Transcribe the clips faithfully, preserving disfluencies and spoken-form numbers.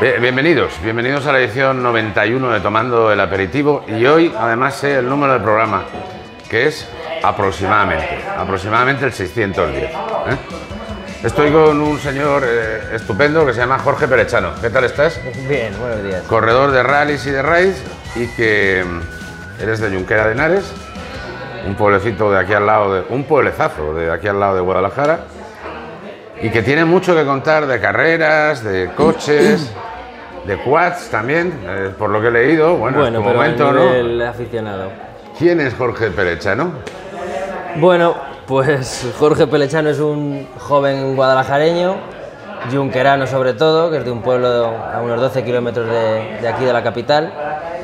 Bienvenidos, bienvenidos a la edición noventa y uno de Tomando el Aperitivo, y hoy además sé el número del programa, que es aproximadamente, aproximadamente el seiscientos diez. ¿eh? Estoy con un señor eh, estupendo que se llama Jorge Perechano. ¿Qué tal estás? Bien, buenos días. Corredor de rallies y de raids, y que eres de Junquera de Henares, un pueblecito de aquí al lado, de, un pueblezazo de aquí al lado de Guadalajara, y que tiene mucho que contar de carreras, de coches, de quads también, eh, por lo que he leído. Bueno, bueno en tu pero momento, a nivel ¿no? aficionado. ¿Quién es Jorge Perechano? Bueno, pues Jorge Perechano es un joven guadalajareño, junquerano sobre todo, que es de un pueblo a unos doce kilómetros de, de aquí de la capital,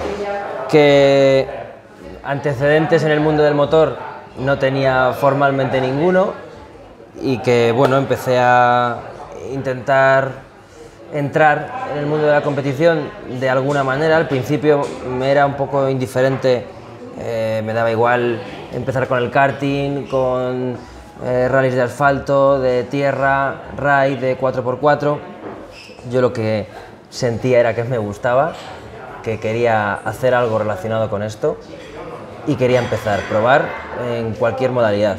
que antecedentes en el mundo del motor no tenía formalmente ninguno, y que bueno, empecé a intentar entrar en el mundo de la competición de alguna manera. Al principio me era un poco indiferente, eh, me daba igual empezar con el karting, con eh, rallies de asfalto, de tierra, raid, de cuatro por cuatro. Yo lo que sentía era que me gustaba, que quería hacer algo relacionado con esto y quería empezar, probar en cualquier modalidad.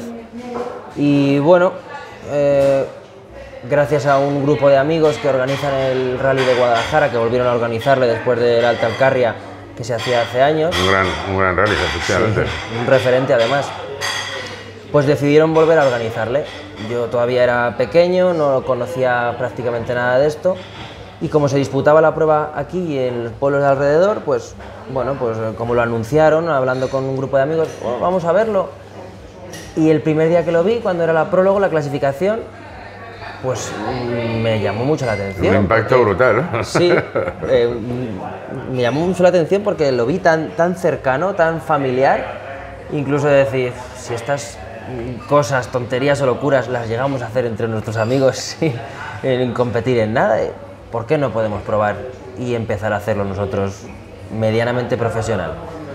Y bueno, eh, gracias a un grupo de amigos que organizan el Rally de Guadalajara, que volvieron a organizarle después del Alta Alcarria, que se hacía hace años. Un gran, un gran rally, efectivamente. Sí, un referente además. Pues decidieron volver a organizarle. Yo todavía era pequeño, no conocía prácticamente nada de esto, y como se disputaba la prueba aquí y en los pueblos de alrededor, pues bueno, pues como lo anunciaron, hablando con un grupo de amigos, oh, vamos a verlo. Y el primer día que lo vi, cuando era la prólogo, la clasificación, pues me llamó mucho la atención. Un impacto porque, brutal, ¿no? Sí, eh, me llamó mucho la atención porque lo vi tan, tan cercano, tan familiar, incluso de decir, si estas cosas, tonterías o locuras las llegamos a hacer entre nuestros amigos sin en competir en nada, ¿por qué no podemos probar y empezar a hacerlo nosotros medianamente profesional?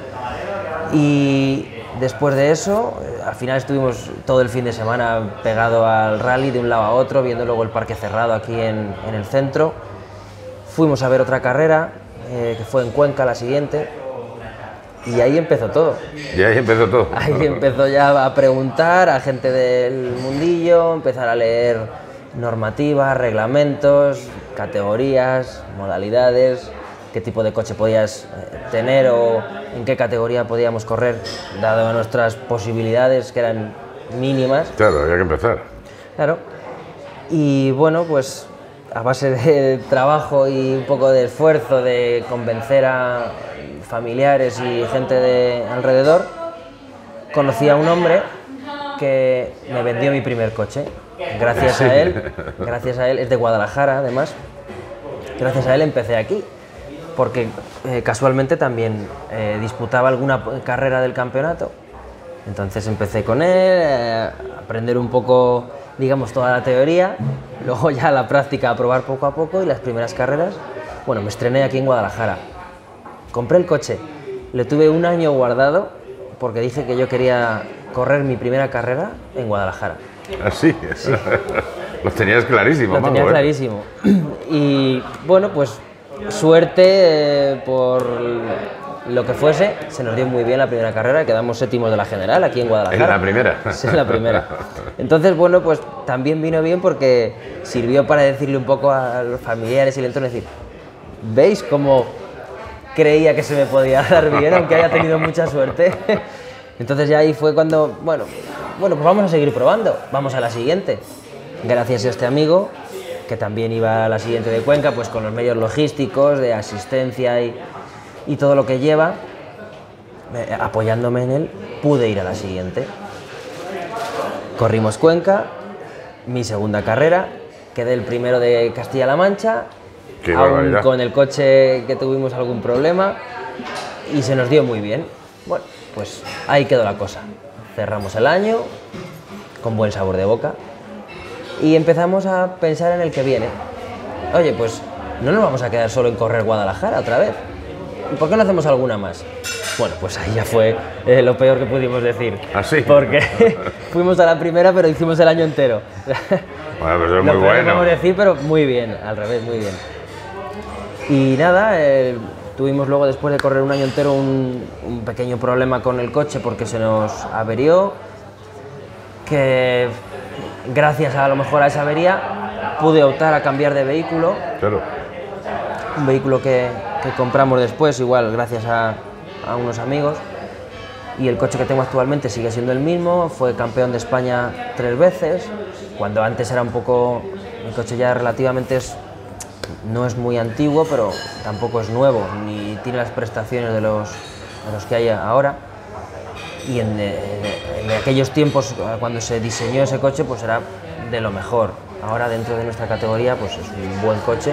Y después de eso, al final estuvimos todo el fin de semana pegado al rally de un lado a otro, viendo luego el parque cerrado aquí en, en el centro. Fuimos a ver otra carrera, eh, que fue en Cuenca la siguiente, y ahí empezó todo. Y ahí empezó todo. Ahí empezó ya a preguntar a gente del mundillo, empezar a leer normativas, reglamentos, categorías, modalidades, qué tipo de coche podías tener o en qué categoría podíamos correr, dado nuestras posibilidades, que eran mínimas. Claro, había que empezar. Claro. Y bueno, pues a base de trabajo y un poco de esfuerzo, de convencer a familiares y gente de alrededor, conocí a un hombre que me vendió mi primer coche. Gracias a él, gracias a él, es de Guadalajara además, gracias a él empecé aquí, porque eh, casualmente también eh, disputaba alguna carrera del campeonato. Entonces empecé con él, eh, a aprender un poco, digamos, toda la teoría, luego ya la práctica, a probar poco a poco, y las primeras carreras, bueno, me estrené aquí en Guadalajara. Compré el coche, le tuve un año guardado, porque dije que yo quería correr mi primera carrera en Guadalajara. ¿Así? Sí. Lo tenías clarísimo, Lo tenía Mago, ¿eh? clarísimo. Y bueno, pues suerte, eh, por lo que fuese, se nos dio muy bien la primera carrera, quedamos séptimos de la general aquí en Guadalajara. ¿En la primera? Sí, en la primera. Entonces, bueno, pues también vino bien porque sirvió para decirle un poco a los familiares y el entorno, decir, ¿veis cómo creía que se me podía dar bien, aunque haya tenido mucha suerte? Entonces ya ahí fue cuando, bueno, bueno, pues vamos a seguir probando, vamos a la siguiente. Gracias a este amigo, que también iba a la siguiente de Cuenca, pues con los medios logísticos, de asistencia y, y todo lo que lleva, eh, apoyándome en él, pude ir a la siguiente. Corrimos Cuenca, mi segunda carrera, quedé el primero de Castilla-La Mancha, aún con el coche que tuvimos algún problema, y se nos dio muy bien. Bueno, pues ahí quedó la cosa. Cerramos el año con buen sabor de boca y empezamos a pensar en el que viene. Oye, pues no nos vamos a quedar solo en correr Guadalajara otra vez. ¿Por qué no hacemos alguna más? Bueno, pues ahí ya fue eh, lo peor que pudimos decir. ¿Ah, sí? Porque fuimos a la primera, pero hicimos el año entero. Bueno, pues es lo muy peor bueno. que podemos decir, pero muy bien, al revés, muy bien. Y nada, eh, tuvimos luego, después de correr un año entero, un, un pequeño problema con el coche porque se nos averió, que gracias a, a lo mejor a esa avería pude optar a cambiar de vehículo. Claro. Un vehículo que, que compramos después, igual gracias a, a unos amigos. Y el coche que tengo actualmente sigue siendo el mismo, fue campeón de España tres veces, cuando antes era un poco... Mi coche ya relativamente es, no es muy antiguo, pero tampoco es nuevo, ni tiene las prestaciones de los, de los que hay ahora. Y en, en, en aquellos tiempos, cuando se diseñó ese coche, pues era de lo mejor. Ahora, dentro de nuestra categoría, pues es un buen coche.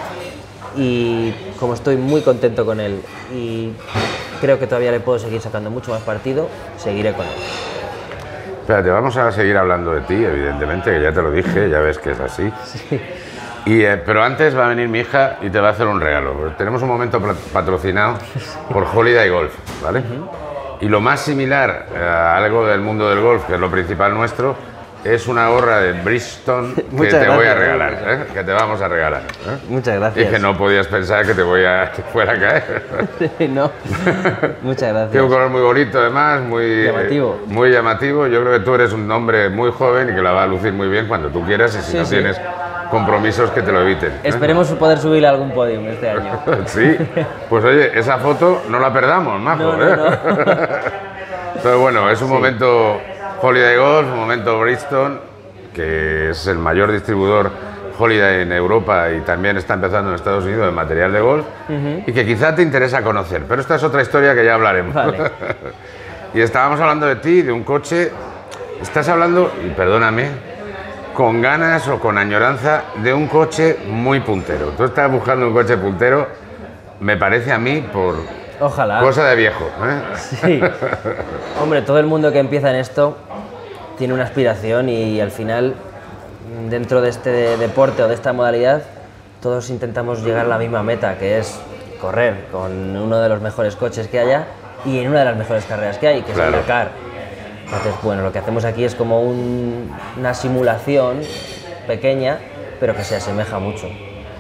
Y como estoy muy contento con él y creo que todavía le puedo seguir sacando mucho más partido, seguiré con él. Espérate, vamos a seguir hablando de ti, evidentemente, que ya te lo dije, ya ves que es así. Sí. Y, eh, pero antes va a venir mi hija y te va a hacer un regalo. Tenemos un momento patrocinado por Holiday Golf, ¿vale? Uh-huh. Y lo más similar a algo del mundo del golf, que es lo principal nuestro, es una gorra de Bridgestone que te gracias, voy a regalar, ¿eh? Que te vamos a regalar. ¿eh? Muchas gracias. Y que no podías pensar que te voy a que fuera a caer. Sí, no. Muchas gracias. Tiene un color muy bonito, además, muy llamativo. Eh, muy llamativo. Yo creo que tú eres un hombre muy joven y que la va a lucir muy bien cuando tú quieras y si sí, no sí. tienes compromisos que te lo eviten. ¿eh? Esperemos poder subirle a algún podium este año. Sí. Pues oye, esa foto no la perdamos, majo. No, no, ¿eh? no. Pero bueno, es un sí. momento Holiday Golf, un momento Bridgestone, que es el mayor distribuidor Holiday en Europa y también está empezando en Estados Unidos en material de golf, uh-huh. y que quizá te interesa conocer, pero esta es otra historia que ya hablaremos. Vale. Y estábamos hablando de ti, de un coche, estás hablando, y perdóname, con ganas o con añoranza de un coche muy puntero. Tú estás buscando un coche puntero, me parece a mí, por Ojalá. cosa de viejo. ¿eh? Sí. Hombre, todo el mundo que empieza en esto tiene una aspiración y al final, dentro de este deporte o de esta modalidad, todos intentamos llegar a la misma meta, que es correr con uno de los mejores coches que haya y en una de las mejores carreras que hay, que claro. es el Dakar. Entonces, bueno, lo que hacemos aquí es como un, una simulación pequeña, pero que se asemeja mucho.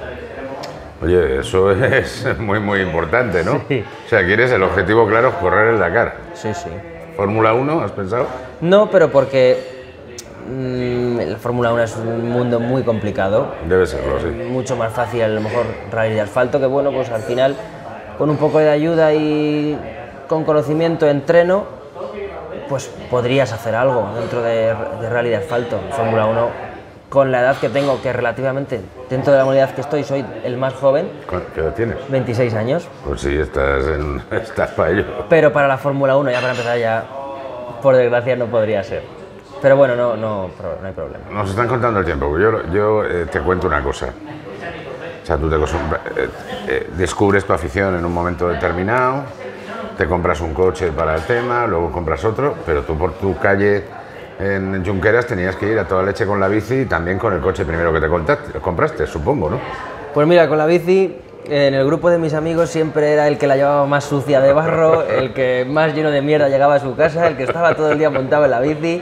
Oye, eso es muy, muy importante, ¿no? Sí. O sea, ¿quieres el objetivo claro es correr el Dakar? Sí, sí. ¿Fórmula uno, has pensado? No, pero porque mmm, la Fórmula uno es un mundo muy complicado. Debe serlo, sí. Mucho más fácil, a lo mejor, rally de asfalto, que bueno, pues al final, con un poco de ayuda y con conocimiento, entreno, pues podrías hacer algo dentro de, de rally de asfalto. Fórmula uno, con la edad que tengo, que relativamente, dentro de la modalidad que estoy, soy el más joven. ¿Qué edad tienes? veintiséis años. Pues sí, estás, en, estás para ello. Pero para la Fórmula uno, ya para empezar, ya, por desgracia, no podría ser. Pero bueno, no, no, no hay problema. Nos están contando el tiempo. Yo, yo eh, te cuento una cosa. O sea, tú te eh, eh, descubres tu afición en un momento determinado, te compras un coche para el tema, luego compras otro, pero tú por tu calle en Junqueras tenías que ir a toda leche con la bici y también con el coche primero que te contaste, compraste, supongo, ¿no? Pues mira, con la bici, en el grupo de mis amigos siempre era el que la llevaba más sucia de barro, el que más lleno de mierda llegaba a su casa, el que estaba todo el día montado en la bici.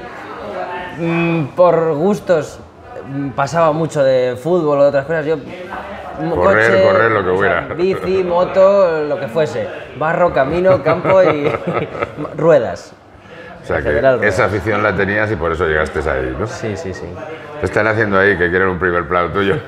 Por gustos pasaba mucho de fútbol o de otras cosas. Yo, correr, coche, correr, lo que hubiera. O sea, bici, moto, lo que fuese. Barro, camino, campo y ruedas. O sea, que esa afición la tenías y por eso llegaste ahí, ¿no? Sí, sí, sí. Te están haciendo ahí que quieren un primer plano tuyo.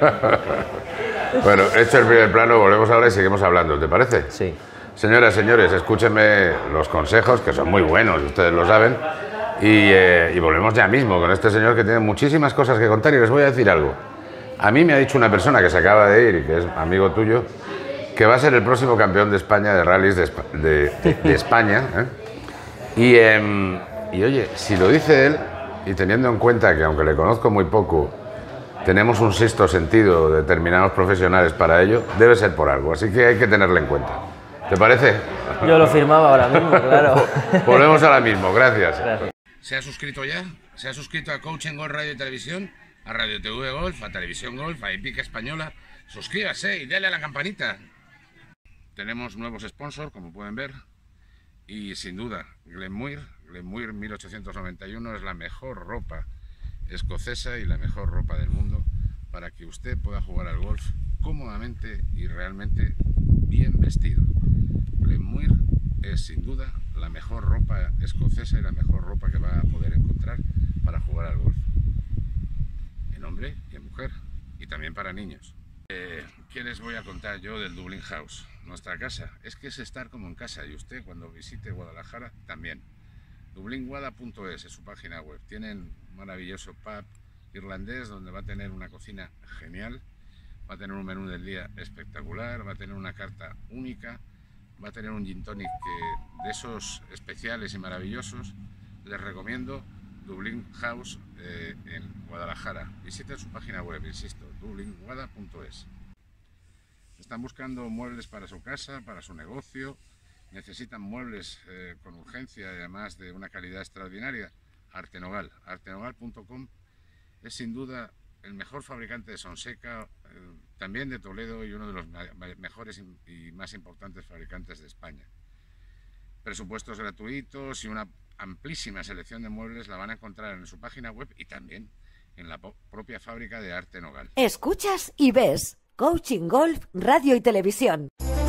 Bueno, hecho el primer plano, volvemos ahora y seguimos hablando, ¿te parece? Sí. Señoras, señores, escúchenme los consejos, que son muy buenos, ustedes lo saben, y, eh, y volvemos ya mismo con este señor que tiene muchísimas cosas que contar y les voy a decir algo. A mí me ha dicho una persona que se acaba de ir y que es amigo tuyo, que va a ser el próximo campeón de España de rallies de, de, de, de España, ¿eh? Y, eh, y oye, si lo dice él, y teniendo en cuenta que aunque le conozco muy poco, tenemos un sexto sentido de determinados profesionales para ello, debe ser por algo, así que hay que tenerle en cuenta. ¿Te parece? Yo lo firmaba ahora mismo, claro. Volvemos ahora mismo, gracias. Gracias. ¿Se ha suscrito ya? ¿Se ha suscrito a Coaching Golf Radio y Televisión? A Radio T V Golf, a Televisión Golf, a Epic Española. Suscríbase y dale a la campanita. Tenemos nuevos sponsors, como pueden ver. Y sin duda, Glenmuir, Glenmuir mil ochocientos noventa y uno es la mejor ropa escocesa y la mejor ropa del mundo para que usted pueda jugar al golf cómodamente y realmente bien vestido. Glenmuir es sin duda la mejor ropa escocesa y la mejor ropa que va a poder encontrar para jugar al golf, en hombre y en mujer, y también para niños. Eh, ¿Qué les voy a contar yo del Dublin House? Nuestra casa, es que es estar como en casa, y usted cuando visite Guadalajara también. dublin guada punto es es su página web. Tienen un maravilloso pub irlandés donde va a tener una cocina genial, va a tener un menú del día espectacular, va a tener una carta única, va a tener un gin tonic que, de esos especiales y maravillosos. Les recomiendo Dublin House eh, en Guadalajara. Visiten su página web, insisto, dublin guada punto es. Están buscando muebles para su casa, para su negocio, necesitan muebles eh, con urgencia y además de una calidad extraordinaria. Artenogal, artenogal punto com es sin duda el mejor fabricante de Sonseca, eh, también de Toledo, y uno de los mejores y más importantes fabricantes de España. Presupuestos gratuitos y una amplísima selección de muebles la van a encontrar en su página web y también en la propia fábrica de Artenogal. Escuchas y ves Coaching Golf, Radio y Televisión.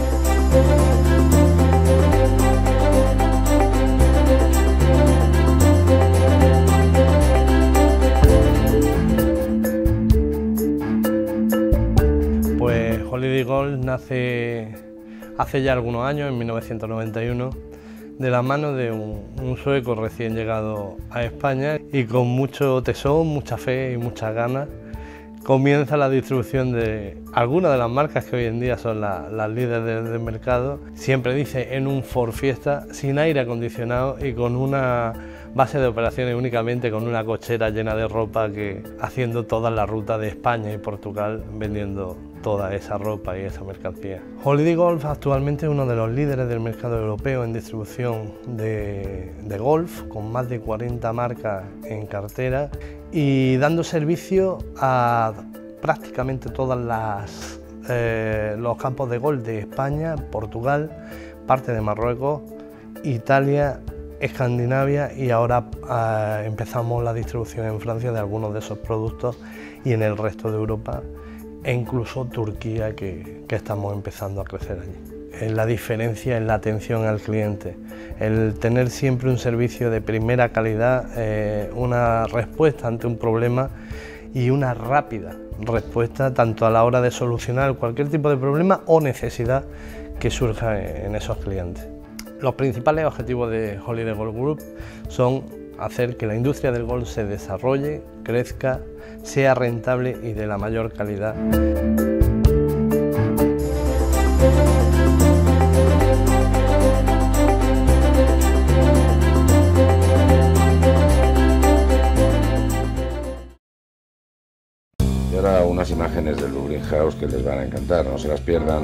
Pues Holiday Golf nace hace ya algunos años, en mil novecientos noventa y uno, de la mano de un, un sueco recién llegado a España, y con mucho tesón, mucha fe y muchas ganas comienza la distribución de algunas de las marcas que hoy en día son la, las líderes del, del mercado. Siempre dice en un Ford Fiesta, sin aire acondicionado y con una base de operaciones únicamente con una cochera llena de ropa, que haciendo toda la ruta de España y Portugal vendiendo toda esa ropa y esa mercancía. Holiday Golf actualmente es uno de los líderes del mercado europeo en distribución de, de golf, con más de cuarenta marcas en cartera y dando servicio a prácticamente todas las eh, los campos de golf de España, Portugal, parte de Marruecos, Italia, Escandinavia, y ahora eh, empezamos la distribución en Francia de algunos de esos productos y en el resto de Europa, e incluso Turquía, que, que estamos empezando a crecer allí. La diferencia en la atención al cliente, el tener siempre un servicio de primera calidad, eh, una respuesta ante un problema y una rápida respuesta tanto a la hora de solucionar cualquier tipo de problema o necesidad que surja en esos clientes. Los principales objetivos de Holiday Golf Group son hacer que la industria del golf se desarrolle, crezca, sea rentable y de la mayor calidad. Y ahora unas imágenes del Dublin House que les van a encantar, no se las pierdan.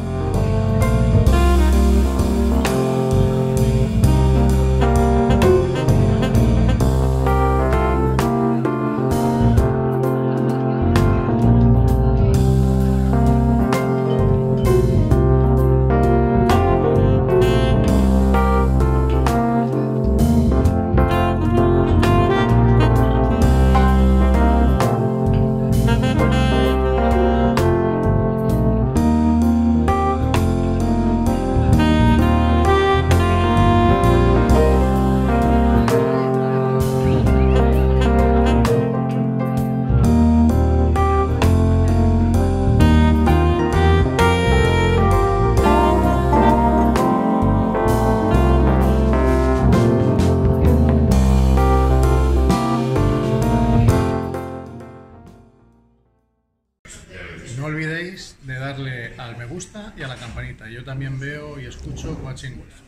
No olvidéis de darle al me gusta y a la campanita. Yo también veo y escucho Coaching Golf.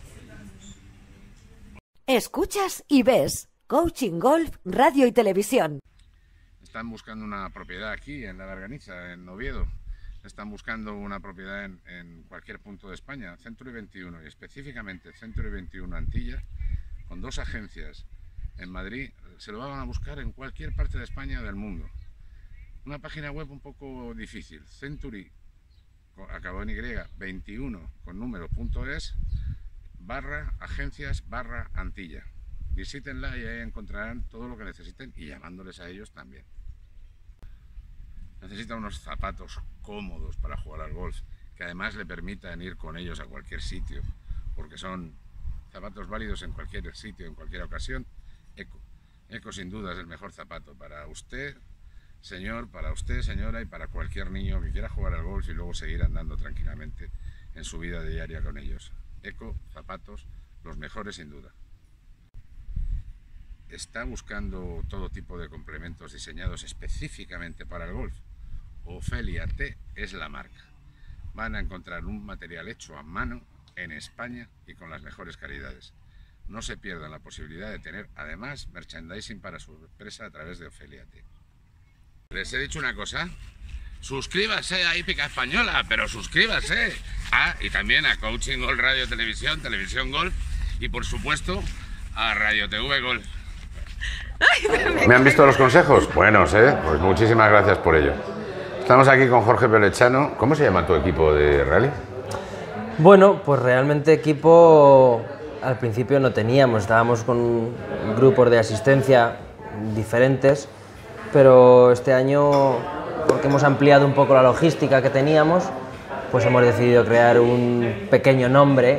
Escuchas y ves Coaching Golf, Radio y Televisión. Están buscando una propiedad aquí en La Garganiza, en Oviedo. Están buscando una propiedad en, en cualquier punto de España, Century veintiuno, y específicamente Century veintiuno Antilla, con dos agencias en Madrid. Se lo van a buscar en cualquier parte de España o del mundo. Una página web un poco difícil, Century, acabado en Y, veintiuno con número punto es, barra agencias barra Antilla. Visítenla y ahí encontrarán todo lo que necesiten, y llamándoles a ellos también. necesita unos zapatos cómodos para jugar al golf, que además le permitan ir con ellos a cualquier sitio, porque son zapatos válidos en cualquier sitio, en cualquier ocasión. Ecco. Ecco sin duda es el mejor zapato para usted, señor, para usted, señora, y para cualquier niño que quiera jugar al golf y luego seguir andando tranquilamente en su vida diaria con ellos. Ecco, zapatos, los mejores sin duda. ¿Está buscando todo tipo de complementos diseñados específicamente para el golf? Ofelia T es la marca. Van a encontrar un material hecho a mano en España y con las mejores calidades. No se pierdan la posibilidad de tener además merchandising para su empresa a través de Ofelia T. Les he dicho una cosa, suscríbase a Hípica Española, pero suscríbase. Ah, y también a Coaching Golf Radio Televisión, Televisión Golf y por supuesto a Radio T V Golf. ¿Me han visto los consejos? Buenos, ¿eh? Pues muchísimas gracias por ello. Estamos aquí con Jorge Pelechano. ¿Cómo se llama tu equipo de rally? Bueno, pues realmente equipo al principio no teníamos, estábamos con grupos de asistencia diferentes, pero este año, porque hemos ampliado un poco la logística que teníamos, pues hemos decidido crear un pequeño nombre,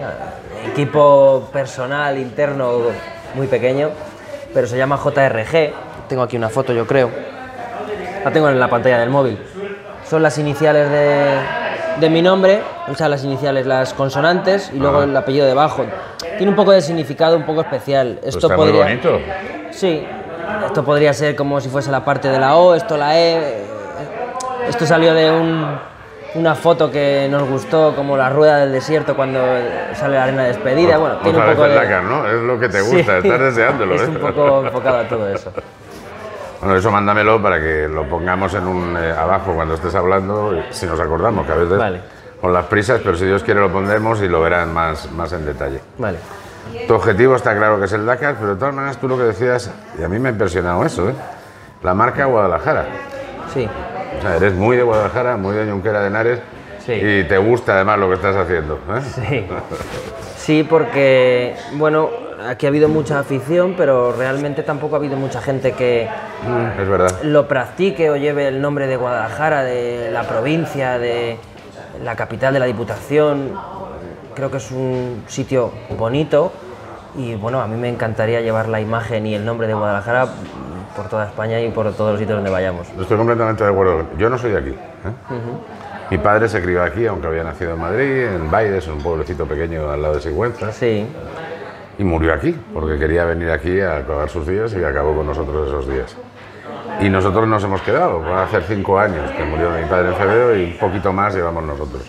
equipo personal, interno, muy pequeño, pero se llama J R G, tengo aquí una foto yo creo, la tengo en la pantalla del móvil, son las iniciales de, de mi nombre, o sea, las iniciales, las consonantes y luego ah. el apellido debajo. Tiene un poco de significado un poco especial. Esto está podría, muy bonito. Sí, esto podría ser como si fuese la parte de la O, esto la E. Esto salió de un, una foto que nos gustó, como la rueda del desierto cuando sale la arena despedida. Bueno, tiene un poco de... Dakar, ¿no? Es lo que te gusta, sí, estás deseándolo. Es ¿eh? un poco enfocado a todo eso. Bueno, eso mándamelo para que lo pongamos en un eh, abajo cuando estés hablando, si nos acordamos, que a veces vale. con las prisas, pero si Dios quiere lo pondremos y lo verán más, más en detalle. Vale. Tu objetivo está claro que es el Dakar, pero de todas maneras tú lo que decías, y a mí me ha impresionado eso, ¿eh? La marca Guadalajara. Sí. O sea, eres muy de Guadalajara, muy de Junquera de Henares, sí. Y te gusta además lo que estás haciendo, ¿eh? Sí. Sí, porque, bueno, aquí ha habido mucha afición, pero realmente tampoco ha habido mucha gente que mm, es verdad. lo practique o lleve el nombre de Guadalajara, de la provincia, de la capital de la Diputación. Creo que es un sitio bonito y, bueno, a mí me encantaría llevar la imagen y el nombre de Guadalajara por toda España y por todos los sitios donde vayamos. Estoy completamente de acuerdo. Yo no soy de aquí, ¿eh? Uh-huh. Mi padre se crió aquí, aunque había nacido en Madrid, en Baides, un pueblecito pequeño al lado de Sigüenza. Sí. Y murió aquí, porque quería venir aquí a acabar sus días y acabó con nosotros esos días. Y nosotros nos hemos quedado, va a hacer cinco años que murió mi padre en febrero y un poquito más llevamos nosotros.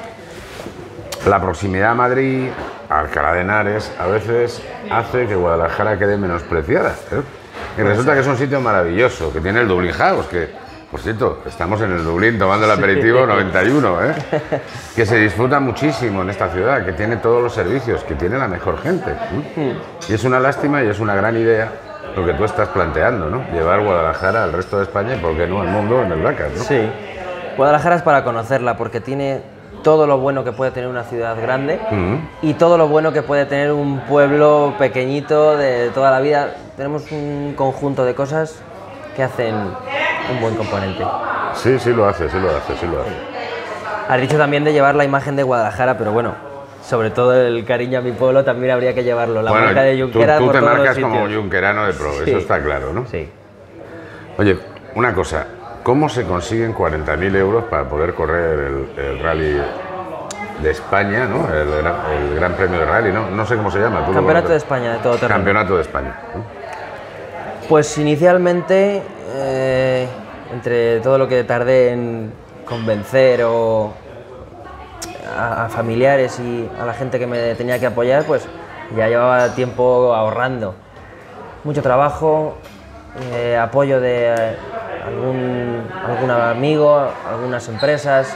La proximidad a Madrid, a Alcalá de Henares, a veces hace que Guadalajara quede menospreciada, ¿eh? Y resulta que es un sitio maravilloso, que tiene el Dublin House, que, por cierto, estamos en el Dublín tomando el aperitivo noventa y uno, ¿eh? Que se disfruta muchísimo en esta ciudad, que tiene todos los servicios, que tiene la mejor gente, ¿eh? Y es una lástima y es una gran idea lo que tú estás planteando, ¿no? Llevar Guadalajara al resto de España y, ¿por qué no, al mundo en el Dakar, ¿no? Sí. Guadalajara es para conocerla porque tiene todo lo bueno que puede tener una ciudad grande uh-huh. y todo lo bueno que puede tener un pueblo pequeñito de toda la vida. Tenemos un conjunto de cosas que hacen un buen componente. Sí, sí lo hace, sí lo hace, sí lo hace. Has dicho también de llevar la imagen de Guadalajara, pero bueno, sobre todo el cariño a mi pueblo también habría que llevarlo. La bueno, marca de Junquera tú, tú por te todos marcas los como junquerano de pro, sí. Eso está claro, ¿no? Sí. Oye, una cosa, ¿cómo se consiguen cuarenta mil euros para poder correr el, el rally de España, ¿no? El, el Gran Premio de Rally, ¿no? No sé cómo se llama. ¿Tú Campeonato de España de todo terreno. Campeonato de España, ¿no? Pues inicialmente, eh, entre todo lo que tardé en convencer o a, a familiares y a la gente que me tenía que apoyar, pues ya llevaba tiempo ahorrando. Mucho trabajo, eh, apoyo de eh, algún, algún amigo, algunas empresas.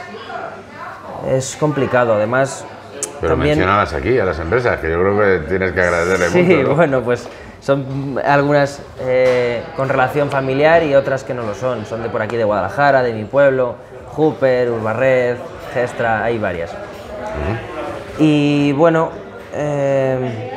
Es complicado, además... Pero también... mencionabas aquí a las empresas, que yo creo que tienes que agradecerle sí, mucho, ¿no? Bueno, pues son algunas eh, con relación familiar y otras que no lo son. Son de por aquí, de Guadalajara, de mi pueblo, Hooper, Urbarred, Gestra, hay varias. Uh-huh. Y bueno, eh,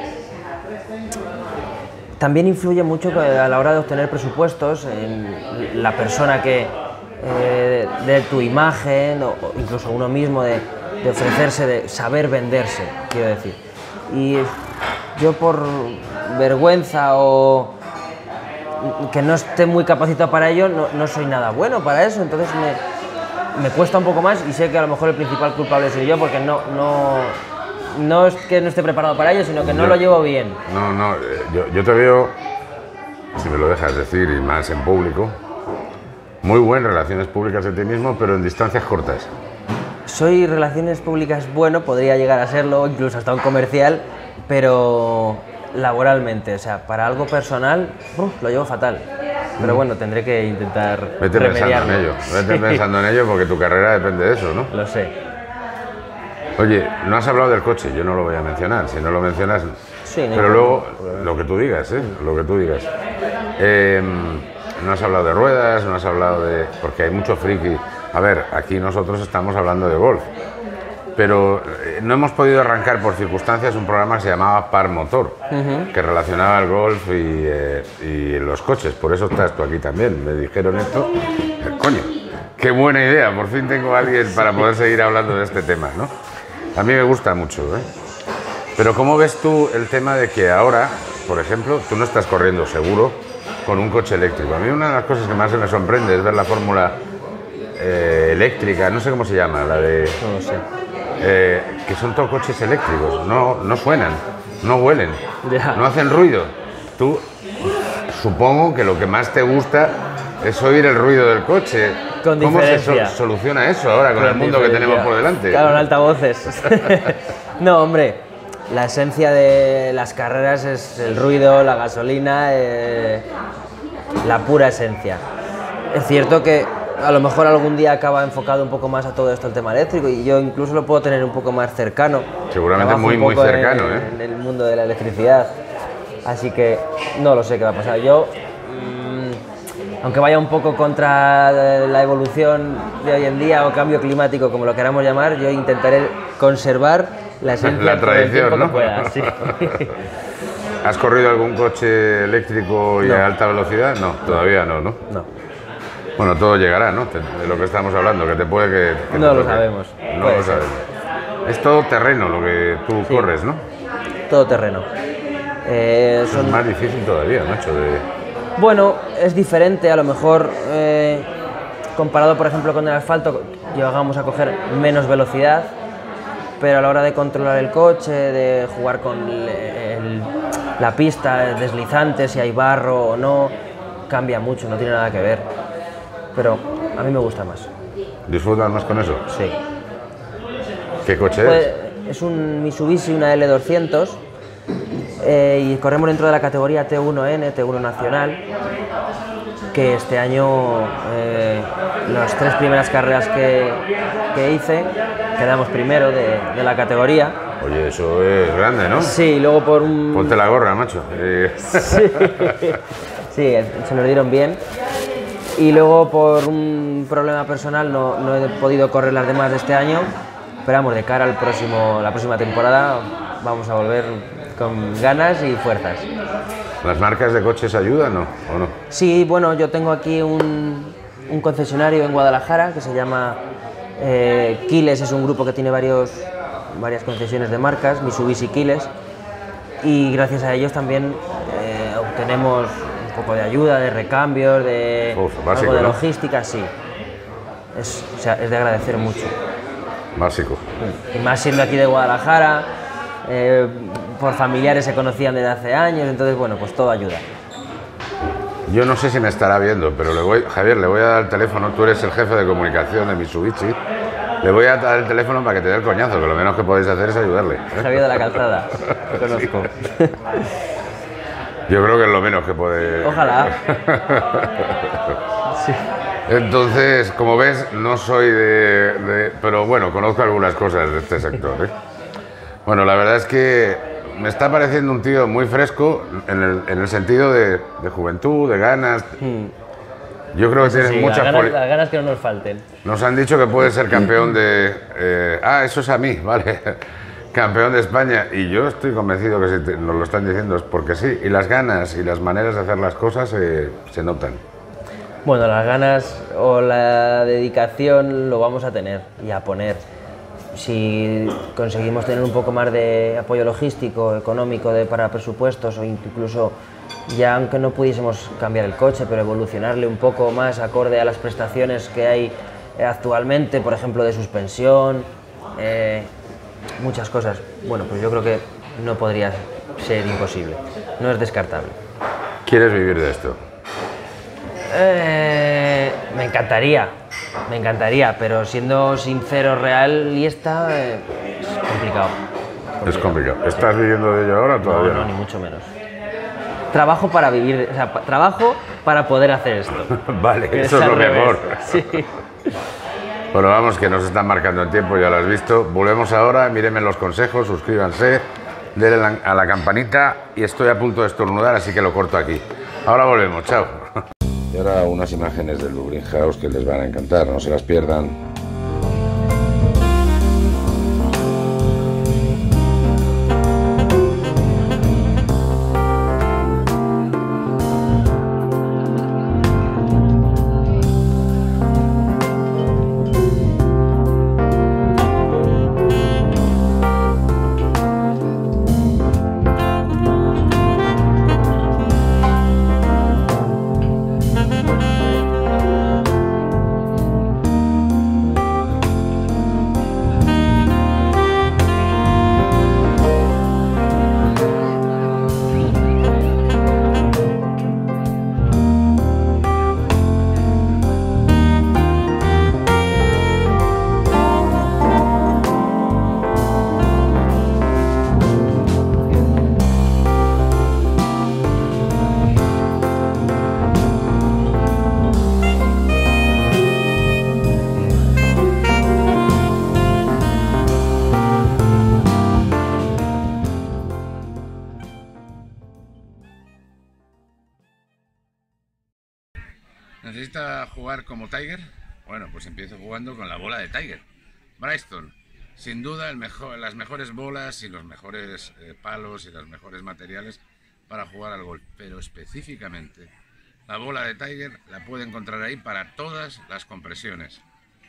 también influye mucho a la hora de obtener presupuestos en la persona que eh, de tu imagen, o, o incluso uno mismo, de, de ofrecerse, de saber venderse, quiero decir. Y yo por vergüenza o que no esté muy capacitado para ello, no, no soy nada bueno para eso, entonces me, me cuesta un poco más y sé que a lo mejor el principal culpable soy yo porque no, no, no es que no esté preparado para ello, sino que no yo, lo llevo bien. No, no, yo, yo te veo, si me lo dejas decir, y más en público, muy buen relaciones públicas de ti mismo, pero en distancias cortas. Soy relaciones públicas bueno, podría llegar a serlo, incluso hasta un comercial, pero laboralmente, o sea, para algo personal, uf, lo llevo fatal. Pero bueno, tendré que intentar Vete remediarlo. pensando en ello, vete pensando en ello porque tu carrera depende de eso, ¿no? Lo sé. Oye, no has hablado del coche, yo no lo voy a mencionar, si no lo mencionas... Sí, no pero hay luego, problema. lo que tú digas, ¿eh? Lo que tú digas. Eh, no has hablado de ruedas, no has hablado de... porque hay mucho friki. A ver, aquí nosotros estamos hablando de golf, pero eh, no hemos podido arrancar por circunstancias un programa que se llamaba Par Motor, uh-huh. que relacionaba el golf y, eh, y los coches, por eso estás tú aquí también. Me dijeron esto, eh, coño, qué buena idea, por fin tengo a alguien para poder seguir hablando de este tema, ¿no? A mí me gusta mucho, ¿eh? Pero ¿cómo ves tú el tema de que ahora, por ejemplo, tú no estás corriendo seguro con un coche eléctrico? A mí una de las cosas que más me sorprende es ver la fórmula eh, eléctrica, no sé cómo se llama, la de... No lo sé. Eh, que son todos coches eléctricos, no, no suenan, no huelen, Ya. no hacen ruido. Tú, supongo que lo que más te gusta es oír el ruido del coche. Con ¿Cómo se diferencia. so- soluciona eso ahora con, Con el mundo que diferencia. tenemos por delante? Claro, en altavoces. No, hombre, la esencia de las carreras es el ruido, la gasolina, eh, la pura esencia. Es cierto que a lo mejor algún día acaba enfocado un poco más a todo esto el tema eléctrico y yo incluso lo puedo tener un poco más cercano. Seguramente Trabajo muy, un muy poco cercano, en, ¿eh? en el mundo de la electricidad. Así que no lo sé qué va a pasar. Yo, mmm, aunque vaya un poco contra la evolución de hoy en día o cambio climático, como lo queramos llamar, yo intentaré conservar la esencia La por el tradición, tiempo ¿no? que pueda. Sí. ¿Has corrido algún coche eléctrico y No. a alta velocidad? No, todavía no, ¿no? No. Bueno, todo llegará, ¿no? Te- De lo que estamos hablando, que te puede que... que No te lo toque. sabemos. No Puede lo ser. sabemos. Es todo terreno lo que tú Sí. corres, ¿no? Todo terreno. Eh, Eso son- es más difícil todavía, macho, de... Bueno, es diferente, a lo mejor eh, comparado por ejemplo con el asfalto, llegamos a coger menos velocidad, pero a la hora de controlar el coche, de jugar con el- el- la pista, deslizante, si hay barro o no, cambia mucho, no tiene nada que ver. Pero a mí me gusta más, ¿Disfrutas más con eso? sí. ¿Qué coche Pues, es? es un Mitsubishi, una L doscientos, eh, y corremos dentro de la categoría T uno N, T uno Nacional, que este año, eh, las tres primeras carreras que, que hice, quedamos primero de, de la categoría. Oye, eso es grande, ¿no? Sí, luego por un... Ponte la gorra, macho. Eh, Sí, sí, se nos dieron bien. Y luego por un problema personal no, no he podido correr las demás de este año, pero vamos, de cara al próximo, la próxima temporada vamos a volver con ganas y fuerzas. ¿Las marcas de coches ayudan o, o no? Sí, bueno, yo tengo aquí un, un concesionario en Guadalajara que se llama eh, Quiles, es un grupo que tiene varios, varias concesiones de marcas, Mitsubishi Quiles, y gracias a ellos también eh, obtenemos un poco de ayuda, de recambios, de Uf, básico, algo de ¿no? logística, sí. Es, o sea, es de agradecer mucho. Básico. Y más siendo aquí de Guadalajara, eh, por familiares se conocían desde hace años, entonces bueno, pues todo ayuda. Yo no sé si me estará viendo, pero le voy, Javier, le voy a dar el teléfono. Tú eres el jefe de comunicación de Mitsubishi. Le voy a dar el teléfono para que te dé el coñazo, que lo menos que podéis hacer es ayudarle. ¿eh? Javier de la Calzada, lo conozco. Yo creo que es lo menos que puede... Ojalá. Sí. Entonces, como ves, no soy de, de- pero bueno, conozco algunas cosas de este sector, ¿eh? Bueno, la verdad es que me está pareciendo un tío muy fresco en el, en el sentido de, de juventud, de ganas. Yo creo que tienes Sí, muchas... las ganas, poli- las ganas que no nos falten. Nos han dicho que puedes ser campeón de... eh, ah, eso es a mí, vale. Campeón de España. Y yo estoy convencido que si te- nos lo están diciendo es porque sí. Y las ganas y las maneras de hacer las cosas eh, se notan. Bueno, las ganas o la dedicación lo vamos a tener y a poner. Si conseguimos tener un poco más de apoyo logístico, económico de, para presupuestos, o incluso ya aunque no pudiésemos cambiar el coche, pero evolucionarle un poco más acorde a las prestaciones que hay actualmente, por ejemplo de suspensión, eh, muchas cosas. Bueno, pues yo creo que no podría ser imposible, no es descartable. ¿Quieres vivir de esto? Eh, me encantaría, me encantaría, pero siendo sincero, real y esta, eh, es complicado, complicado. Es complicado. ¿Estás viviendo de ello ahora todavía? No, no, ni mucho menos. Trabajo para vivir, o sea, pa- trabajo para poder hacer esto. Vale, Que eso es al lo revés. mejor. Sí. Bueno, vamos, que nos están marcando el tiempo, ya lo has visto. Volvemos ahora, mírenme los consejos, suscríbanse, denle a la campanita y estoy a punto de estornudar, así que lo corto aquí. Ahora volvemos, chao. Y ahora unas imágenes del Dublin House que les van a encantar, no se las pierdan. ¿Necesita jugar como Tiger? Bueno, pues empiezo jugando con la bola de Tiger. Bristol, sin duda el mejor, las mejores bolas y los mejores eh, palos y los mejores materiales para jugar al golf. Pero específicamente, la bola de Tiger la puede encontrar ahí para todas las compresiones.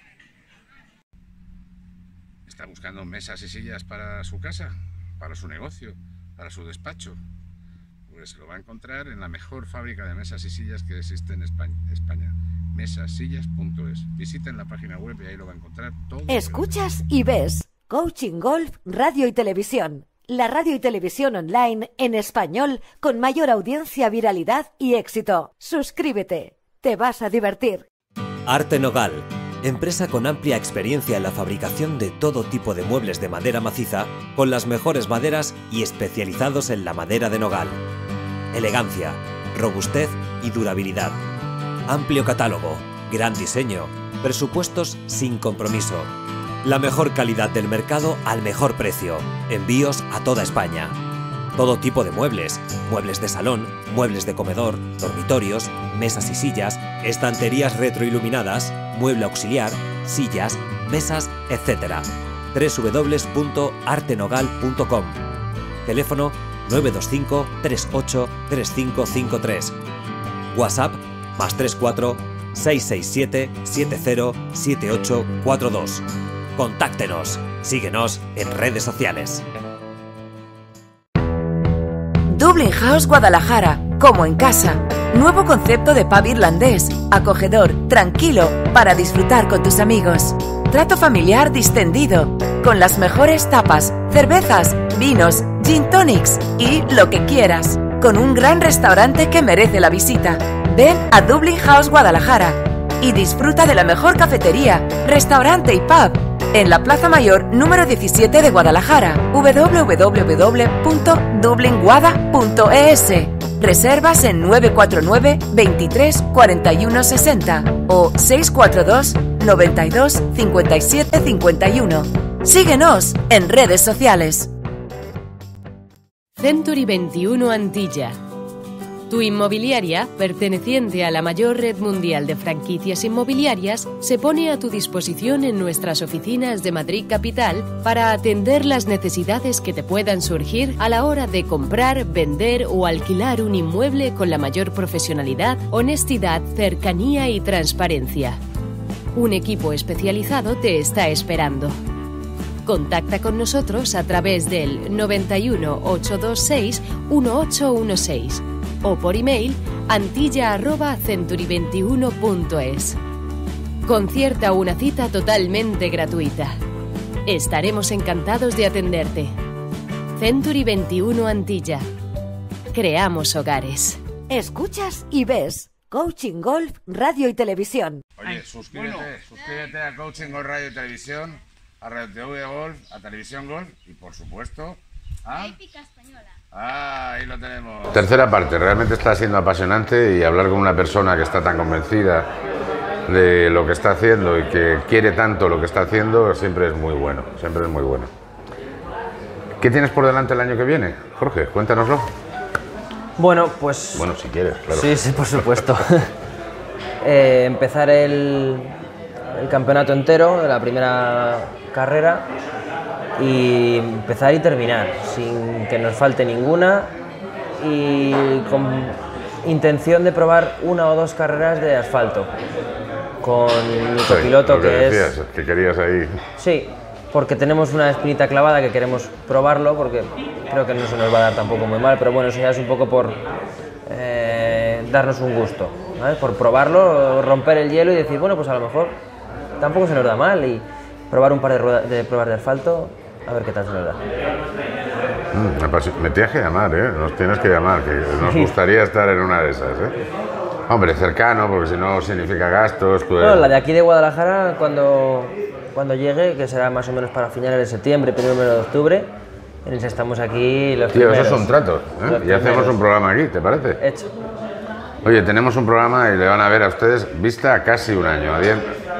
¿Está buscando mesas y sillas para su casa, para su negocio, para su despacho? Pues lo va a encontrar en la mejor fábrica de mesas y sillas que existe en España, España mesasillas punto es. Visiten la página web y ahí lo va a encontrar todo. Escuchas y ves Coaching Golf Radio y Televisión. La radio y televisión online en español con mayor audiencia, viralidad y éxito. Suscríbete. Te vas a divertir. Arte Nogal, empresa con amplia experiencia en la fabricación de todo tipo de muebles de madera maciza, con las mejores maderas y especializados en la madera de nogal. Elegancia, robustez y durabilidad. Amplio catálogo, gran diseño, presupuestos sin compromiso. La mejor calidad del mercado al mejor precio. Envíos a toda España. Todo tipo de muebles, muebles de salón, muebles de comedor, dormitorios, mesas y sillas, estanterías retroiluminadas, mueble auxiliar, sillas, mesas, etcétera. doble u doble u doble u punto arte nogal punto com. Teléfono nueve dos cinco, tres ocho, tres cinco cinco tres. WhatsApp más tres cuatro, seis seis siete, siete cero, siete ocho cuatro dos. Contáctenos. Síguenos en redes sociales. Dublin House Guadalajara, como en casa. Nuevo concepto de pub irlandés, acogedor, tranquilo, para disfrutar con tus amigos. Trato familiar distendido, con las mejores tapas, cervezas, vinos, gin tonics y lo que quieras. Con un gran restaurante que merece la visita. Ven a Dublin House Guadalajara y disfruta de la mejor cafetería, restaurante y pub en la Plaza Mayor número diecisiete de Guadalajara. doble u doble u doble u doble u punto dublin guada punto es. Reservas en nueve cuatro nueve, veintitrés, cuarenta y uno sesenta o seis cuatro dos, noventa y dos, cincuenta y siete cincuenta y uno. Síguenos en redes sociales. Century veintiuno Antilla. Tu inmobiliaria, perteneciente a la mayor red mundial de franquicias inmobiliarias, se pone a tu disposición en nuestras oficinas de Madrid Capital para atender las necesidades que te puedan surgir a la hora de comprar, vender o alquilar un inmueble con la mayor profesionalidad, honestidad, cercanía y transparencia. Un equipo especializado te está esperando. Contacta con nosotros a través del noventa y uno, ochocientos veintiséis, dieciocho dieciséis o por email antilla arroba century veintiuno punto es. Concierta una cita totalmente gratuita. Estaremos encantados de atenderte. Century veintiuno Antilla. Creamos hogares. Escuchas y ves Coaching Golf, Radio y Televisión. Oye, suscríbete, bueno. suscríbete a Coaching Golf, Radio y Televisión, a Radio T V Golf, a Televisión Golf y, por supuesto, a... Épica Española. Ah, ahí lo tenemos. Tercera parte, realmente está siendo apasionante y hablar con una persona que está tan convencida de lo que está haciendo y que quiere tanto lo que está haciendo siempre es muy bueno, siempre es muy bueno. ¿Qué tienes por delante el año que viene, Jorge? Cuéntanoslo. Bueno, pues... Bueno, si quieres, claro. Sí, sí, por supuesto. eh, empezar el, el campeonato entero de la primera carrera y empezar y terminar, sin que nos falte ninguna y con intención de probar una o dos carreras de asfalto con mi copiloto, sí, que, que decías, es... que querías ahí. Sí, porque tenemos una espinita clavada que queremos probarlo, porque creo que no se nos va a dar tampoco muy mal, pero bueno, eso ya es un poco por eh, darnos un gusto, ¿sabes? Por probarlo, romper el hielo y decir, bueno, pues a lo mejor tampoco se nos da mal y probar un par de, ruedas, de pruebas de asfalto, a ver qué tal se nos da. Mm, me tienes que llamar, ¿eh? Nos tienes que llamar, que nos gustaría estar en una de esas, ¿eh? Hombre, cercano, porque si no significa gastos... Pues... Bueno, la de aquí de Guadalajara, cuando, cuando llegue, que será más o menos para finales de septiembre, primero de octubre, en ese estamos aquí los Tío, primeros. esos son tratos, ¿eh? Y hacemos un programa aquí, ¿te parece? Hecho. Oye, tenemos un programa y le van a ver a ustedes vista a casi un año, a diez,